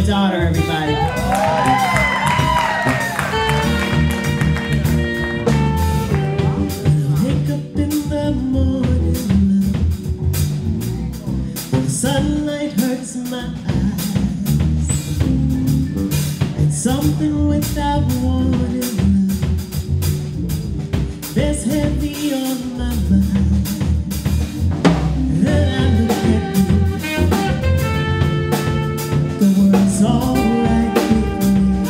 daughter, everybody. Wake up in the morning, the sunlight hurts my eyes. It's something without warning that's heavy on my mind. And I look at you, the world's alright with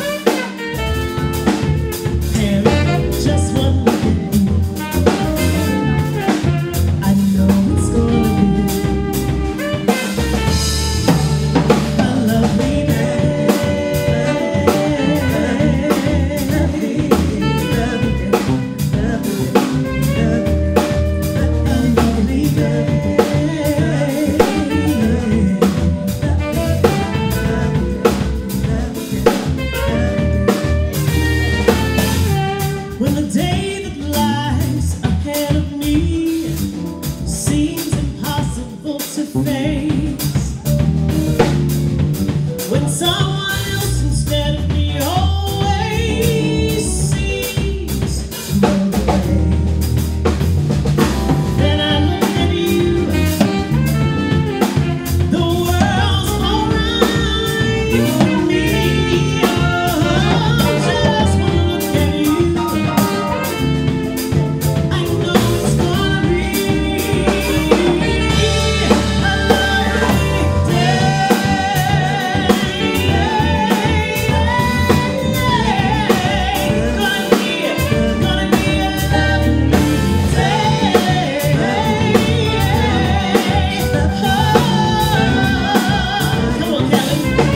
me. And just one look at you, I know it's gonna be a lovely day. When the day that lies ahead of me seems impossible to face, when someone else instead of me always seems to know the way, then I look at you, the world's alright with me. Oh, just wanna look at you, I know it's gonna be a Come on, Kelly.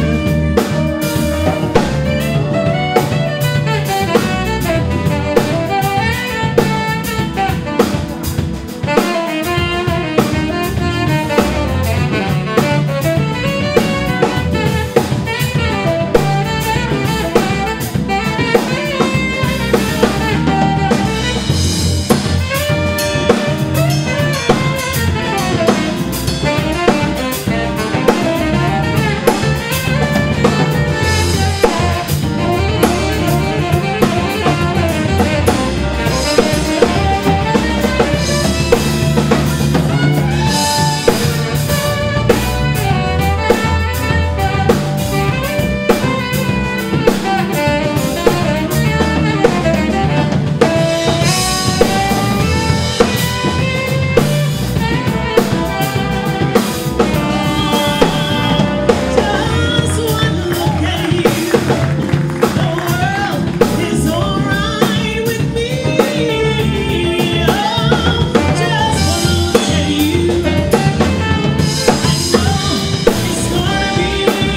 Just one look at you, the world is alright with me. Oh, just one look at you, I know it's gonna be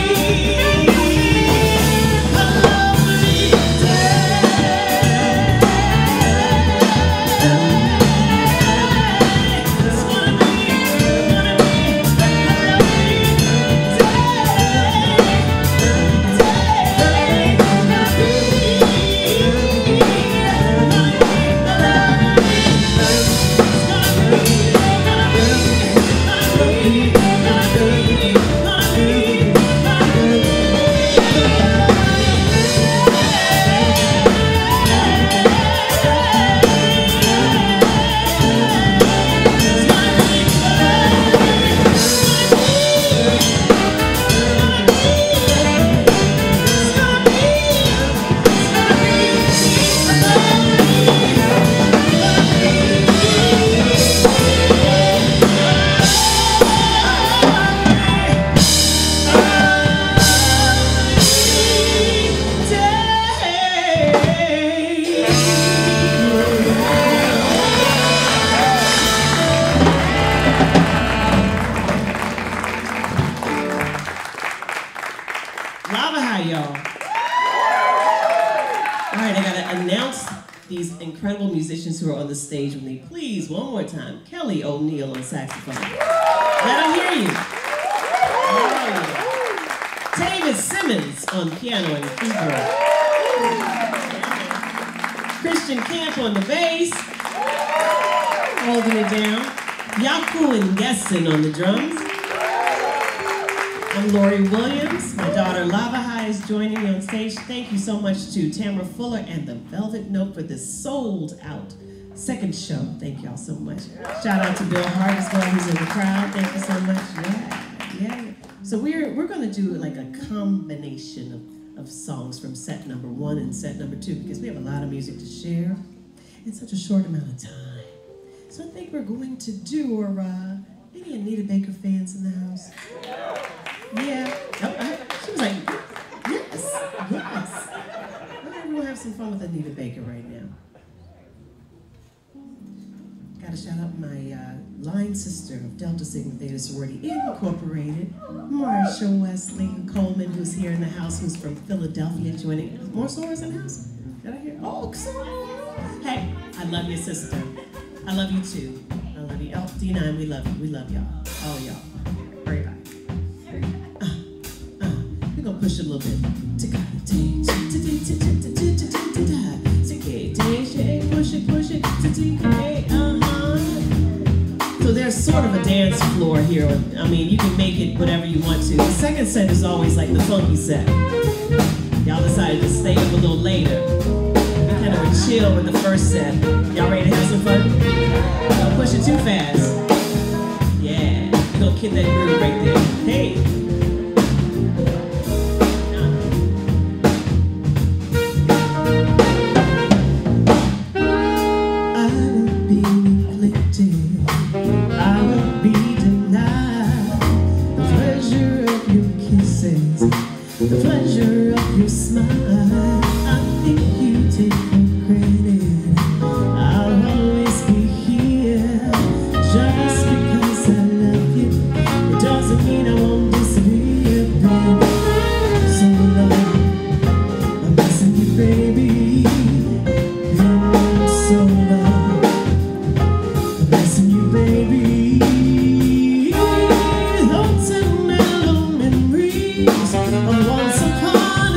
a lovely day. It's gonna be a lovely Lava High, y'all. All right, I gotta announce these incredible musicians who are on the stage with me. Please, one more time, Kelly O'Neill on saxophone. Let them hear you. Oh, yeah. David Simmons on piano and keyboard. Christian Camp on the bass, holding it down. Yaku and Gesson on the drums. I'm Lori Williams. My daughter Lava High is joining me on stage. Thank you so much to Tamara Fuller and the Velvet Note for this sold out second show. Thank y'all so much. Shout out to Bill Hart as well, who's in the crowd. Thank you so much. Yeah. So we're gonna do like a combination of songs from set number 1 and set number 2 because we have a lot of music to share in such a short amount of time. So I think we're going to do, any Anita Baker fans in the house? Yeah. She was like, yes. All right, we're gonna have some fun with Anita Baker right now. Gotta shout out my line sister of Delta Sigma Theta Sorority Incorporated, Marsha Wesley Coleman, who's here in the house, who's from Philadelphia, joining. More sorors in the house? Did I hear? Oh, hey, I love your sister. I love you too. I love you. D9, we love you. We love y'all. All of y'all. Very high. We're gonna push it a little bit. Push it. So there's sort of a dance floor here. I mean, you can make it whatever you want to. The second set is always like the funky set. Y'all decided to stay up a little later. We kind of were chill with the first set. Y'all ready to have some fun? Don't push it too fast. Yeah, we're gonna kick that groove right there. Hey. The pleasure of your smile, I think you take for granted. I'll always be here, just because I love you. It doesn't mean I won't disappear, baby. So long, I'm missing you, baby. Been so long, I'm missing you, baby. Once upon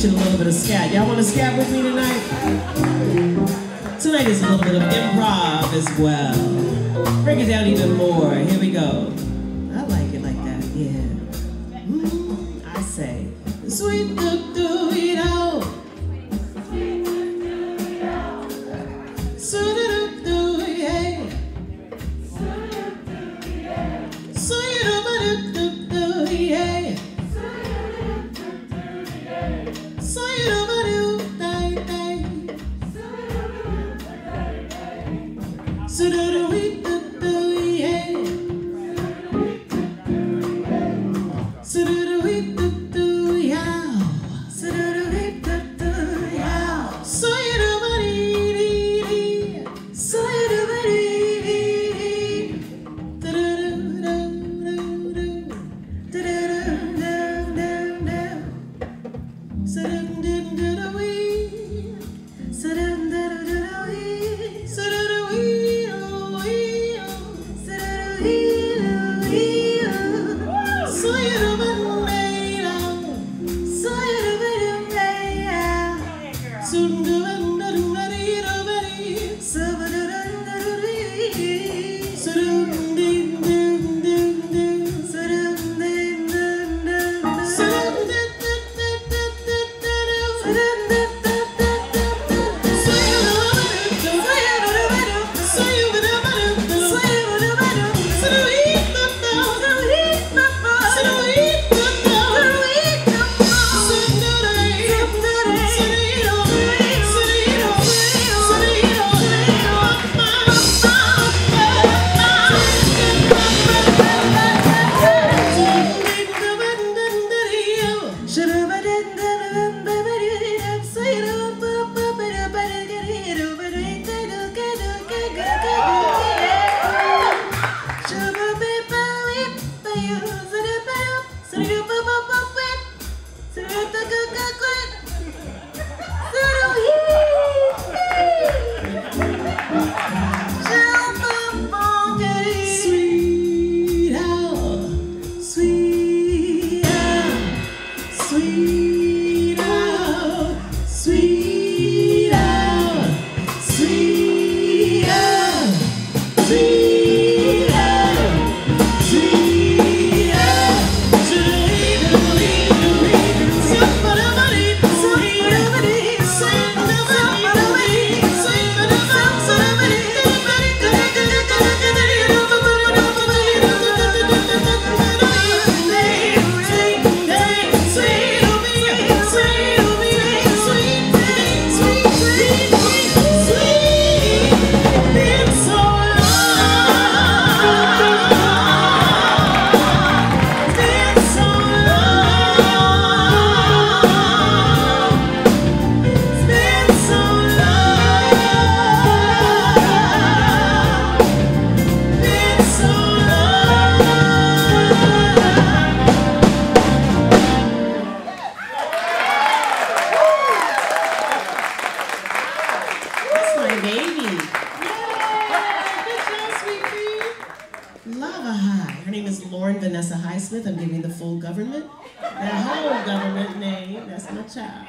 teach you a little bit of scat. Y'all want to scat with me tonight? Tonight is a little bit of improv as well. Break it down even more. Here we go. I like it like that, yeah. I say, sweet do-do-do-do. So-do-do-do-do-yeah. So-you-do-ba-do-do-do-yeah. I'm giving the full government. That whole government name, that's my child.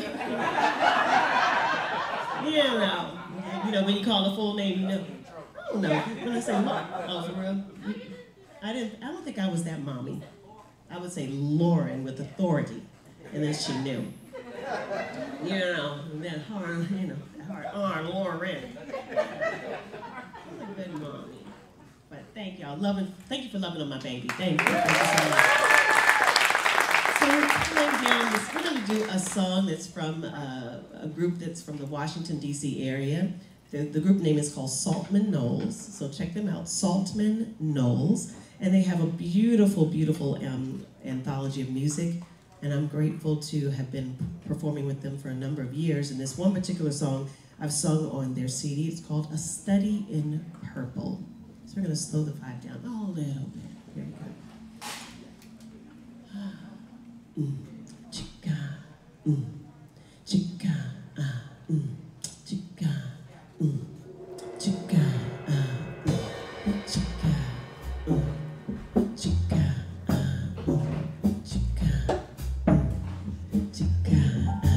You know, when you call a full name, you know. I don't know. When I say mom, oh, for real? I don't think I was that mommy. I would say Lauren with authority, and then she knew. You know, that hard, hard R, Lauren. I'm a good mommy. But thank y'all, thank you for loving on my baby. Thank you so much. So we're going to do a song that's from a group that's from the Washington, D.C. area. The group name is called Saltman Knowles, so check them out, Saltman Knowles. And they have a beautiful, beautiful anthology of music, and I'm grateful to have been performing with them for a number of years. And this one particular song I've sung on their CD, it's called A Study in Purple. So we're going to slow the vibe down a little bit. Here we go. Chica, chica, chica, chica, chica, chica, chica, chica, chica.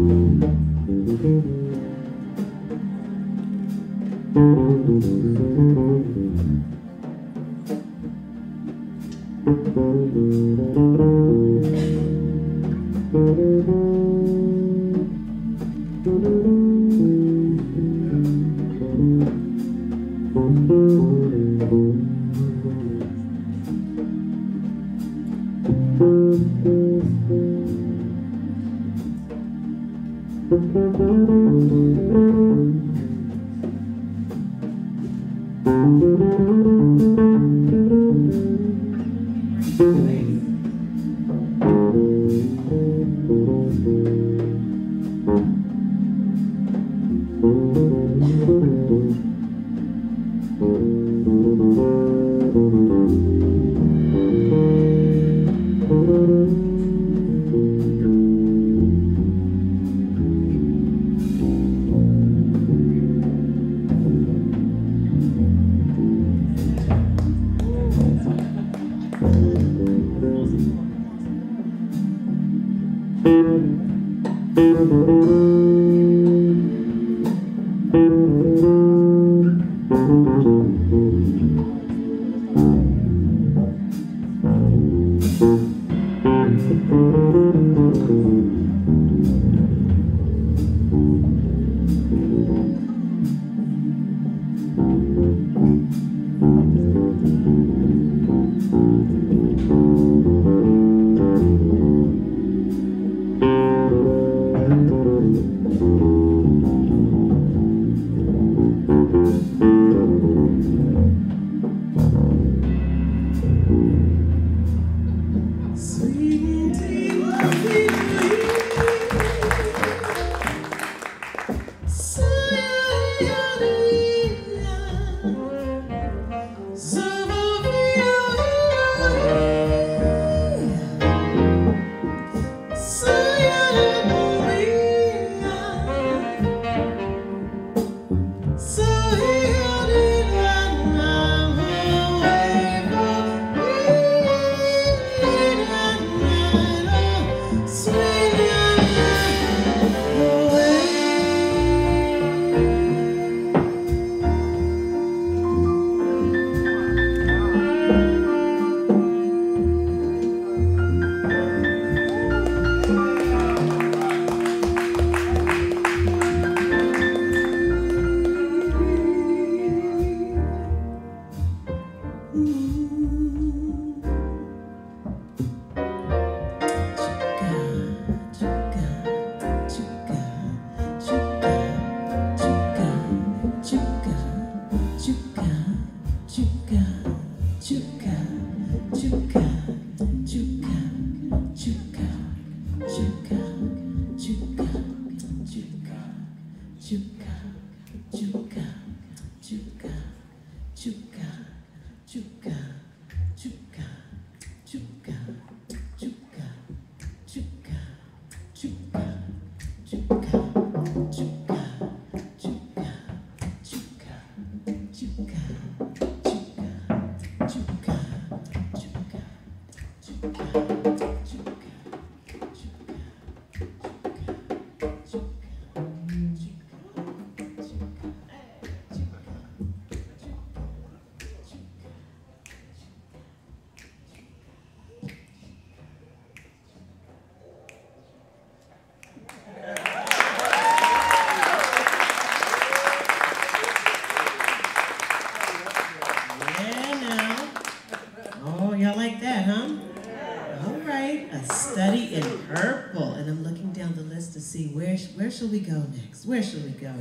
Where shall we go next? Where shall we go?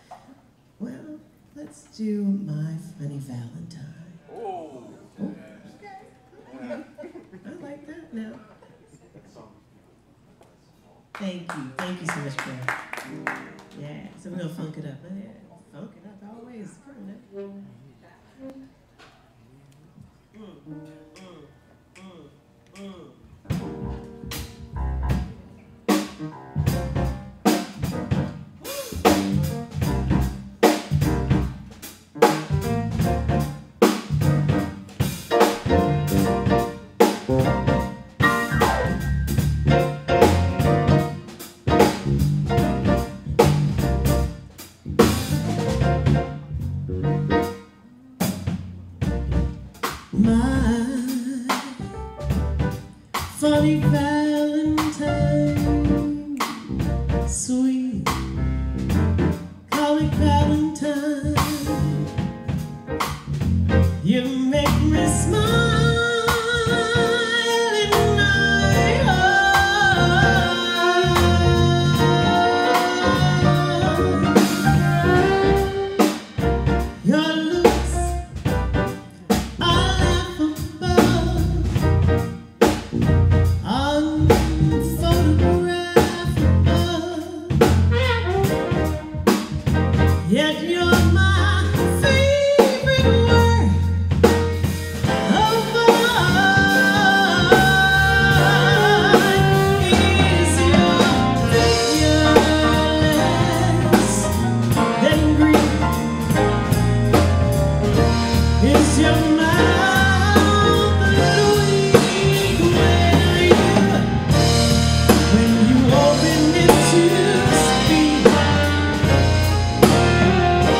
Well, let's do My Funny Valentine. Oh. Okay. I like that now. Thank you so much, Claire. Yeah, so we're gonna funk it up. Yeah, funk it up always. Come on. Yet you're my favorite word of art. Is your fearless than grief? Is your mouth a little weak when you open it to speak?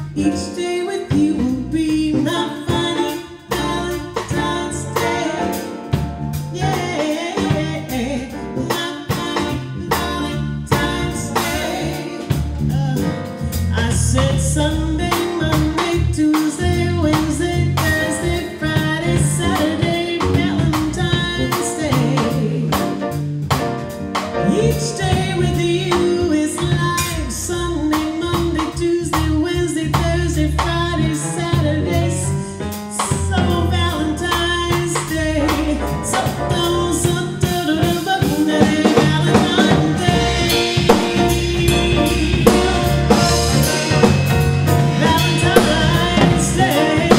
Each day with you will be my funny Valentine's Day. Yeah, my funny Valentine's Day. I said Sunday, Monday, Tuesday, Wednesday, Thursday, Friday, Saturday, Valentine's Day. Each day with you is like Sunday, Monday, Tuesday, Wednesday, Thursday, Friday, Saturday, so Valentine's Day. Valentine's Day. Valentine's Day.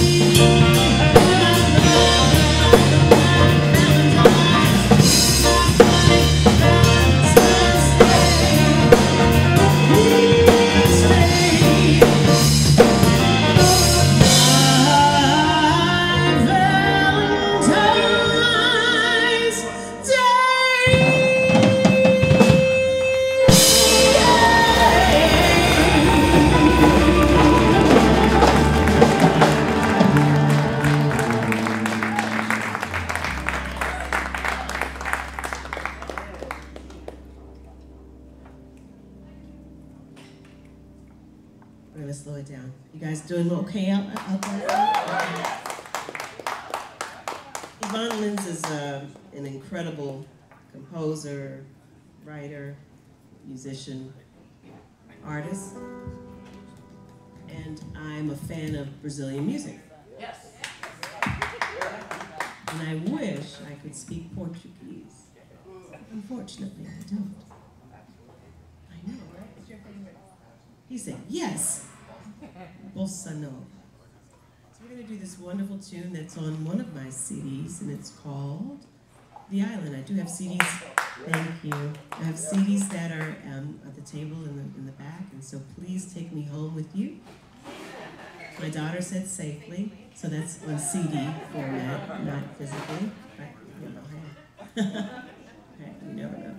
We're gonna slow it down. You guys doing okay out there? Yvonne Lins is an incredible composer, writer, musician, artist, and I'm a fan of Brazilian music. Yes. And I wish I could speak Portuguese. Unfortunately, I don't. I know, right? What's your favorite? He said, yes, Bossa Nova. So we're going to do this wonderful tune that's on one of my CDs, and it's called The Island. I do have CDs, thank you. I have CDs that are at the table in the back, and so please take me home with you. My daughter said safely, so that's on CD format, not physically, but you know, hey, you never know.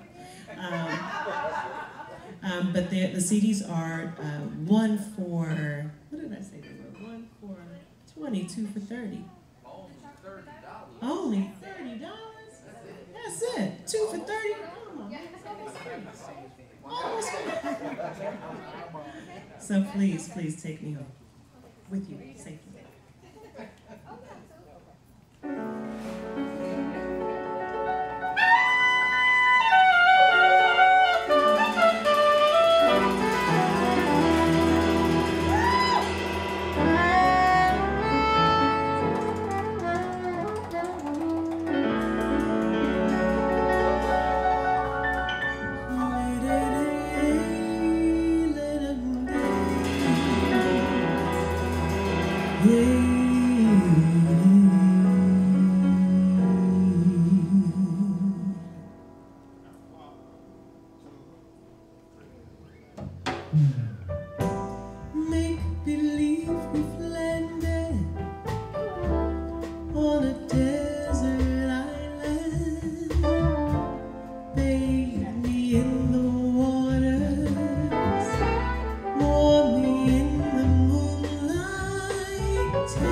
But the CDs are 1 for, what did I say they were? 1 for 20, 2 for 30. Only $30? That's it. 2 for 30? Come on, it's almost free. Almost free. So please take me home with you safely. Make believe we've landed on a desert island. Bathe me in the waters, warm me in the moonlight.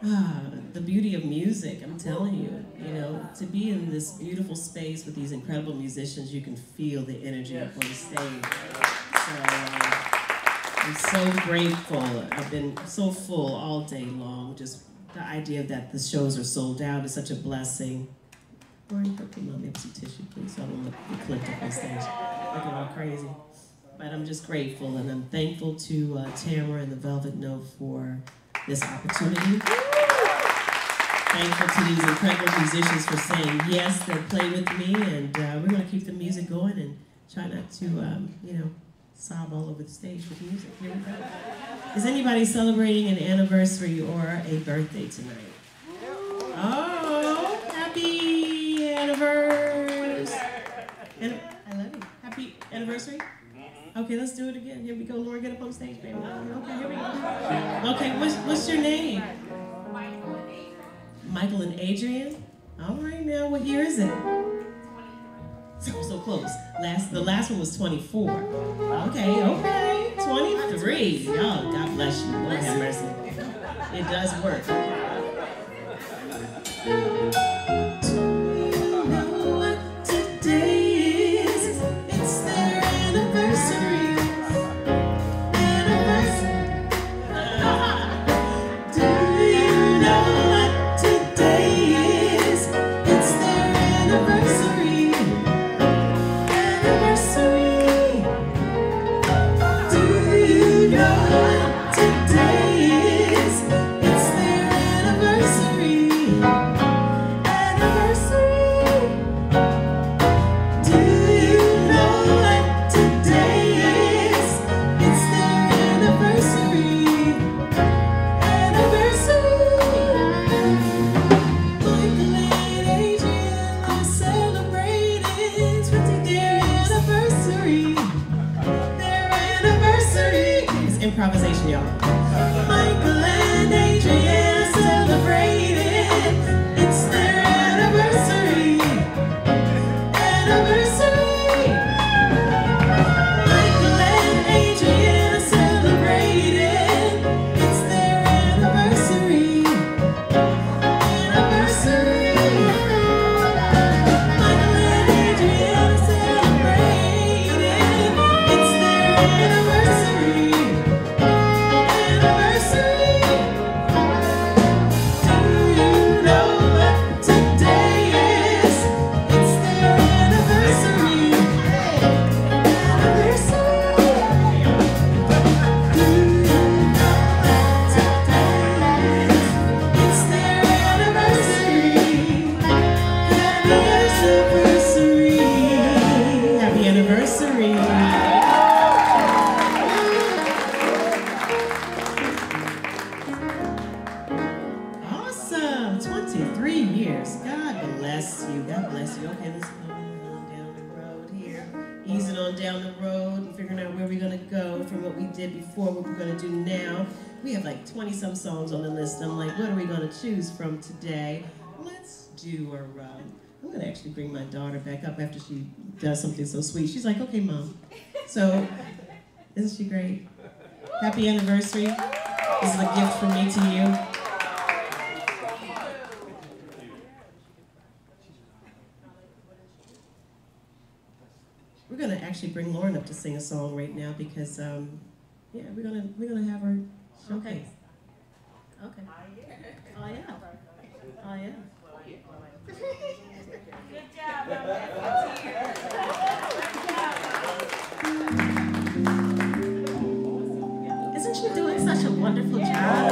The beauty of music, I'm telling you, to be in this beautiful space with these incredible musicians, you can feel the energy up on the stage. So I'm so grateful. I've been so full all day long. Just the idea that the shows are sold out is such a blessing. Lauren, put me some tissue, please, so I don't look clipped up on stage. Looking all crazy. But I'm just grateful, and I'm thankful to Tamara and the Velvet Note for this opportunity. Thankful to these incredible musicians for saying yes, they'll play with me, and we're going to keep the music going and try not to, sob all over the stage with music. Here we go. Is anybody celebrating an anniversary or a birthday tonight? Oh, happy anniversary. And I love you. Happy anniversary. Okay, let's do it again. Here we go. Lauren, get up on stage, baby. Okay, here we go. Okay, what's your name? Michael and Adrian? All right now, what year is it? 23. So close. The last one was 24. Okay. 23. Oh, God bless you. Lord have mercy. It does work. Improvisation, y'all. Michael and Adrian celebrated. It's their anniversary. Michael and Adrian celebrated. It's their anniversary. Michael and Adrian celebrated. It's their anniversary. Awesome, 23 years. God bless you. God bless you. Okay, let's go on down the road here. Easing on down the road, figuring out where we're gonna go from what we did before, what we're gonna do now. We have like 20-some songs on the list. I'm like, what are we gonna choose from today? Let's do a I'm gonna actually bring my daughter back up after she does something so sweet. She's like, okay, Mom. So, isn't she great? Happy anniversary. This is a gift from me to you. We're gonna actually bring Lauren up to sing a song right now because, yeah, we're gonna have her showcase. Okay. Oh yeah. Oh yeah. Good job. Isn't she doing such a wonderful job?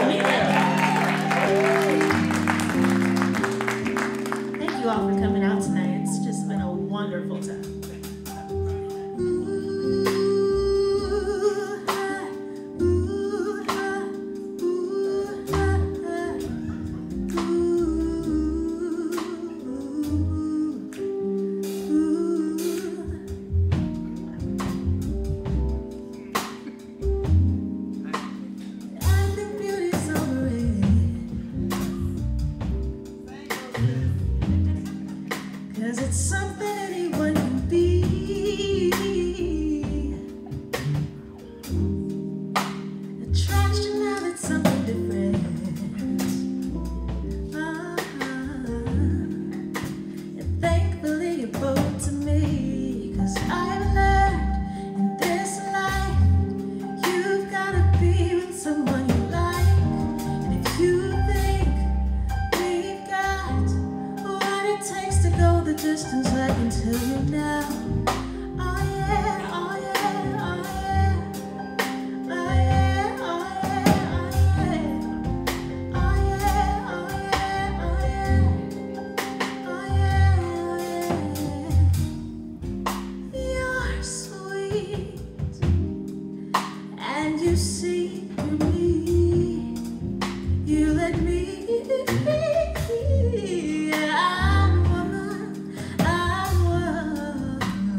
Thank you all for coming out tonight. It's just been a wonderful time. distance, I can tell you now. Oh yeah, oh yeah, oh yeah. Oh yeah, oh yeah, oh yeah. Oh yeah, oh yeah, oh yeah. Oh yeah, you're sweet, and you see me. You let me. I'm woman, I'm woman.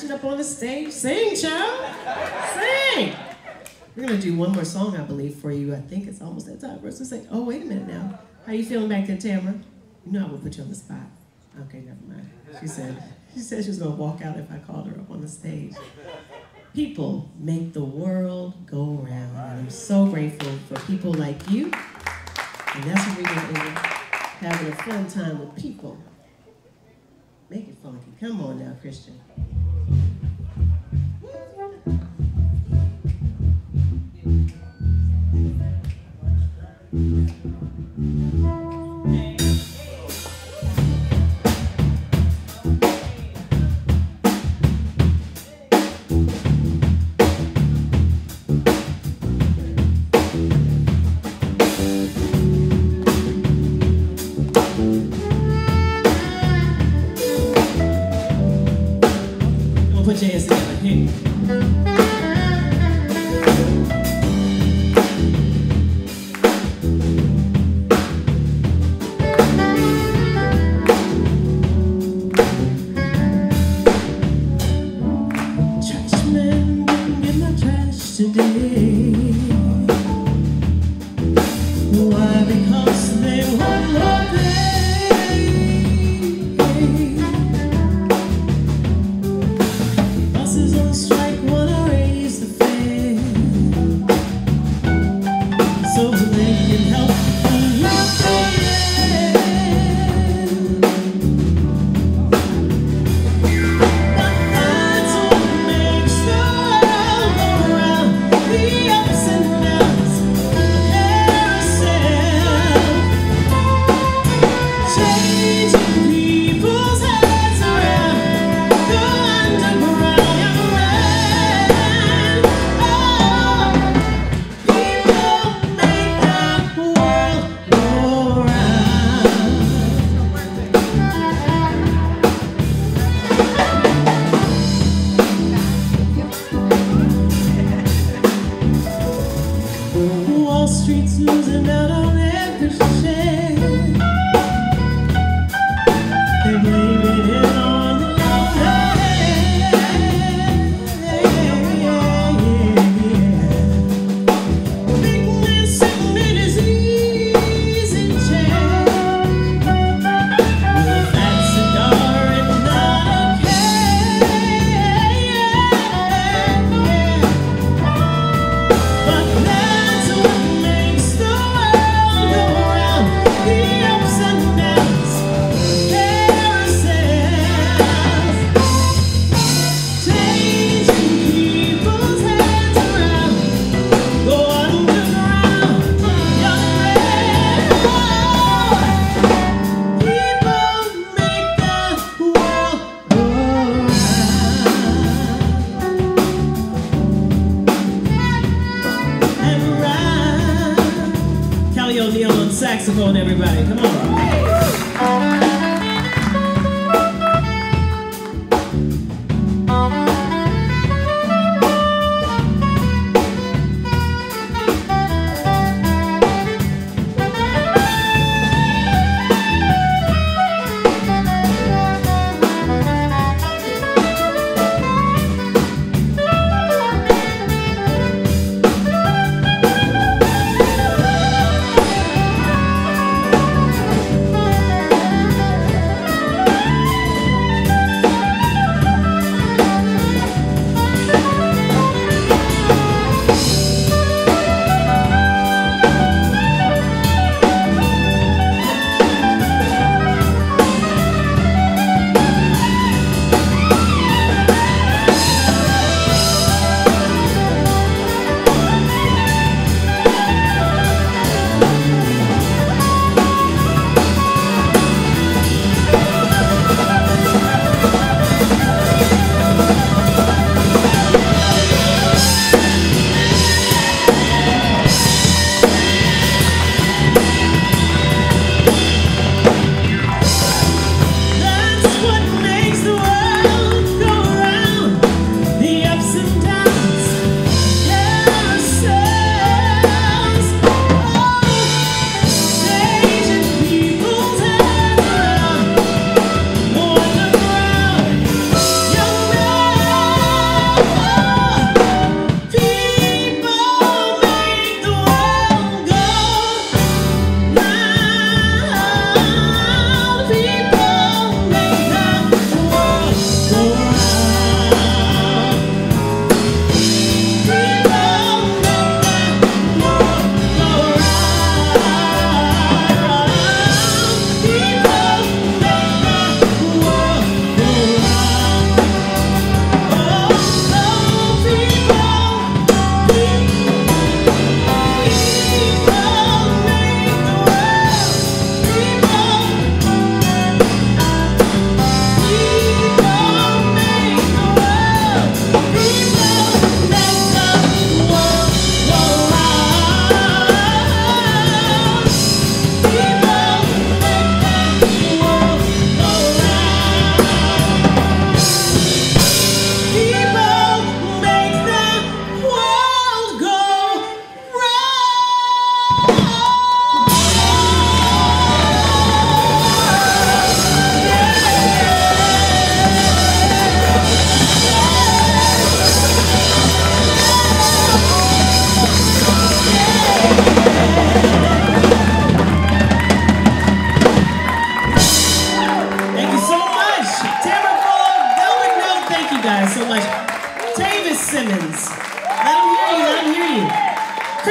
marching up on the stage. Sing, child. Sing. We're gonna do one more song, I believe, for you. I think it's almost that time for us to say, oh, wait a minute now. How you feeling back there, Tamara? You know I would put you on the spot. Okay, never mind. She said she was gonna walk out if I called her up on the stage. People make the world go round. And I'm so grateful for people like you. And that's what we're gonna do. Having a fun time with people. Make it funky. Come on now, Christian. Put your hands together. Here. Trashman didn't get my trash today. Why? Because they won't pay. Buses on strike wanna raise the fare so they can help lift the air. But that's what makes the world go round, the ups and downs of the carousel, changing people's heads around the underground. Wall Street's losing out on every share. They blame it on the big man sitting in his easy chair with a fat cigar and not a care. But that's what makes the world go round, the ups and downs, carousels, changing people's heads around, go underground, young man. People make the world go round. And ride. Kelly O'Neill on saxophone, everybody. Come on.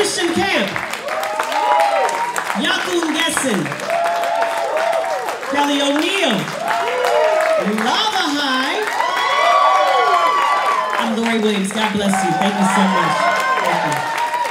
Christian Camp, Yakun Gessen, Kelly O'Neill, Lava High. I'm Lori Williams. God bless you. Thank you so much. Thank you.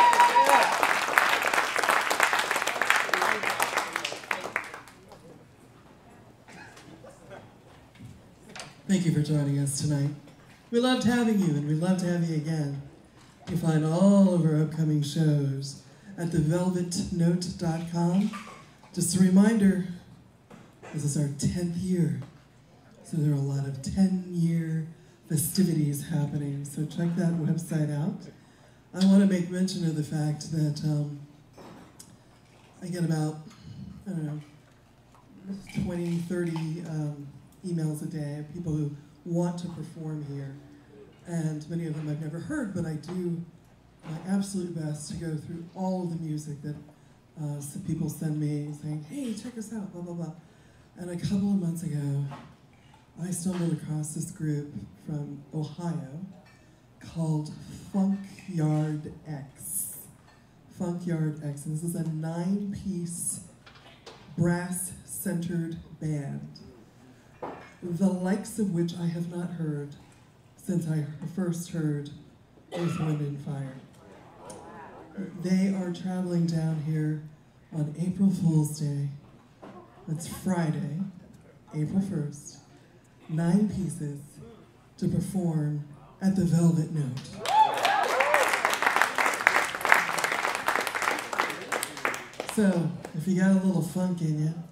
Thank you for joining us tonight. We loved having you, and we'd love to have you again. You'll find all of our upcoming shows at thevelvetnote.com. Just a reminder, this is our 10th year, so there are a lot of 10-year festivities happening, so check that website out. I want to make mention of the fact that I get about, 20, 30 emails a day of people who want to perform here. And many of them I've never heard, but I do my absolute best to go through all of the music that some people send me saying, hey, check us out, blah, blah, blah. And a couple of months ago, I stumbled across this group from Ohio called Funk Yard X. Funk Yard X, and this is a 9-piece brass-centered band, the likes of which I have not heard since I first heard Earth, Wind, and Fire. They are traveling down here on April Fool's Day. It's Friday, April 1st, 9 pieces to perform at the Velvet Note. So, if you got a little funk in you,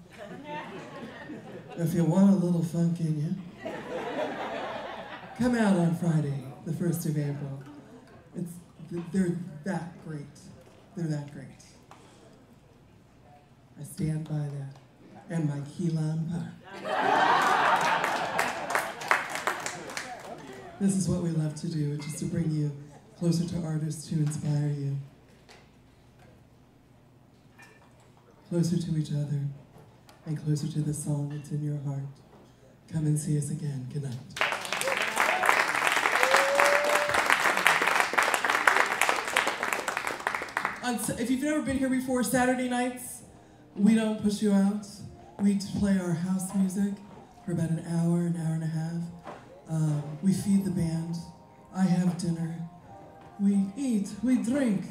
if you want a little funk in you, come out on Friday, the 1st of April. They're that great. They're that great. I stand by that. And my key lime pie. This is what we love to do, which is to bring you closer to artists who inspire you. Closer to each other, and closer to the song that's in your heart. Come and see us again. Good night. If you've never been here before, Saturday nights, we don't push you out. We play our house music for about an hour and a half. We feed the band. I have dinner. We eat. We drink.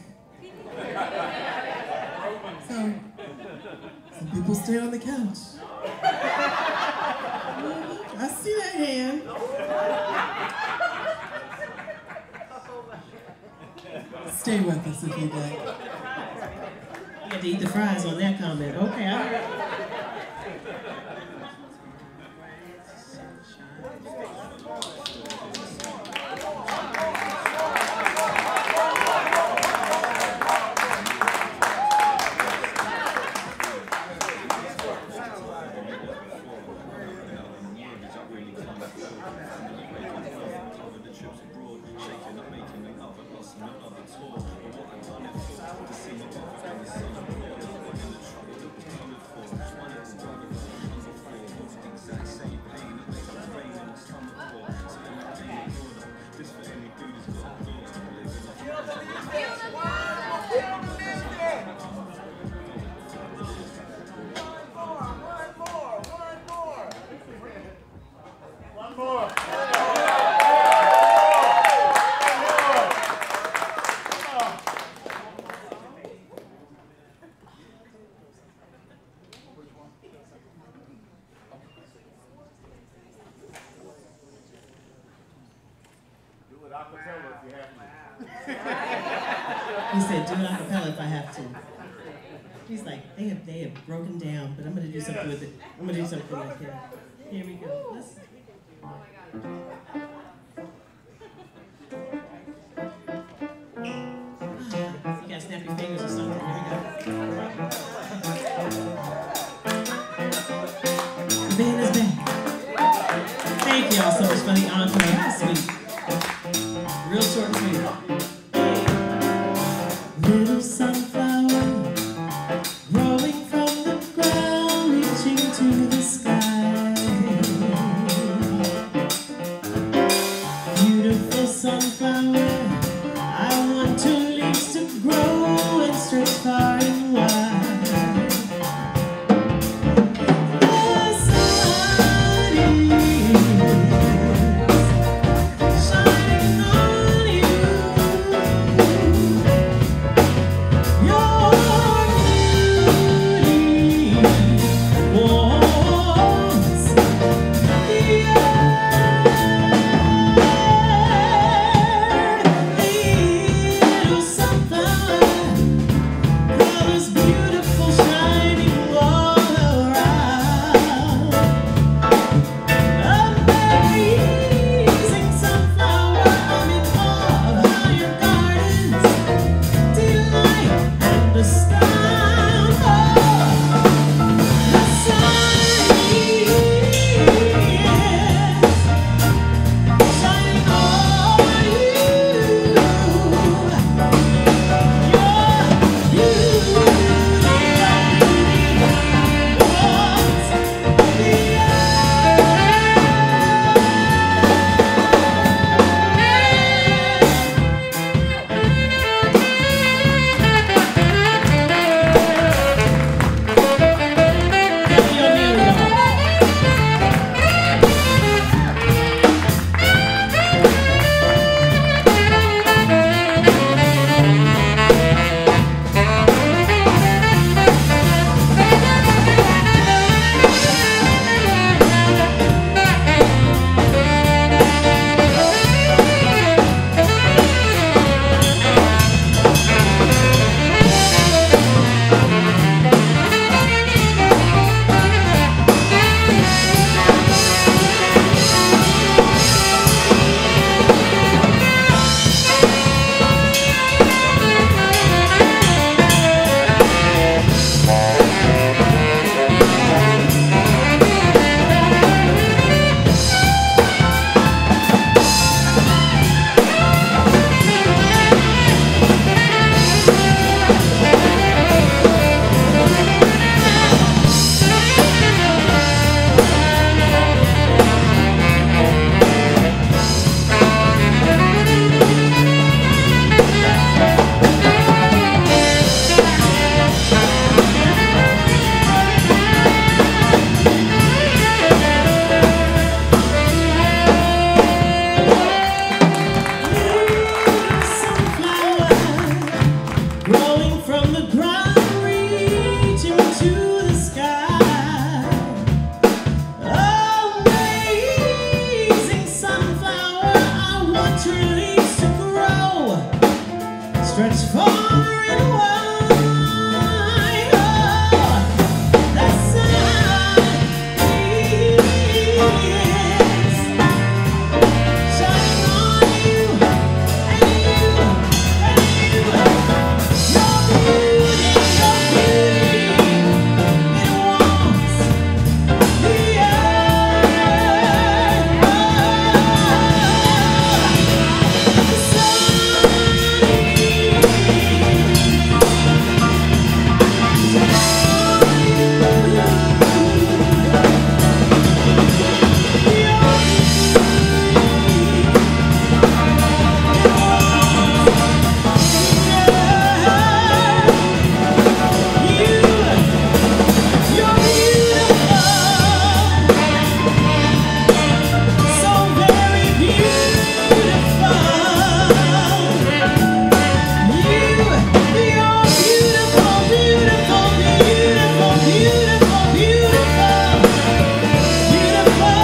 So, some people stay on the couch. I see that hand. Stay with us if you'd like. You had to eat the fries on that comment. Okay, all right. He said, do it a cappella if I have to. He's like, they have broken down, but I'm going to do something with it. I'm going to do something with it. Here we go. Listen. You got to snap your fingers or something. Here we go. The band is back. Thank y'all so much for the encore. How sweet. Real short and sweet. Little sunflower growing from the ground, reaching to the sky. Beautiful sunflower, I want your leaves to grow armor in white. Oh, that sun is shining on you and you and you. Your beauty, it warms the earth. The sun You're beautiful, so very beautiful. You're beautiful, beautiful, beautiful, beautiful, beautiful, beautiful.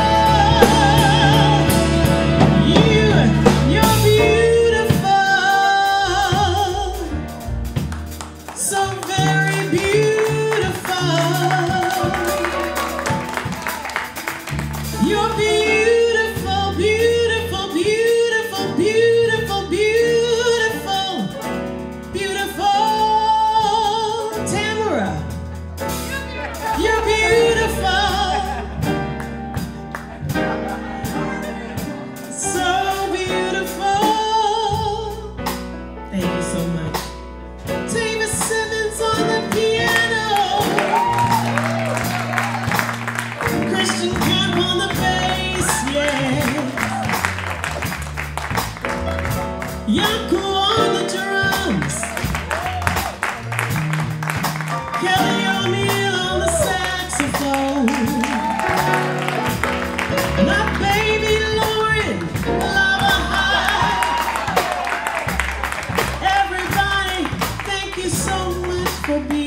You're beautiful, so very beautiful. You're beautiful, beautiful, beautiful, beautiful, beautiful, beautiful. Tamara, you're beautiful, so beautiful. Thank you so much. David Simmons on the piano, Christian Camp on the bass, yeah. Yanko on the drums, Kelly O'Neill on the saxophone, my baby Lauren, Lava High. Everybody, thank you so much for being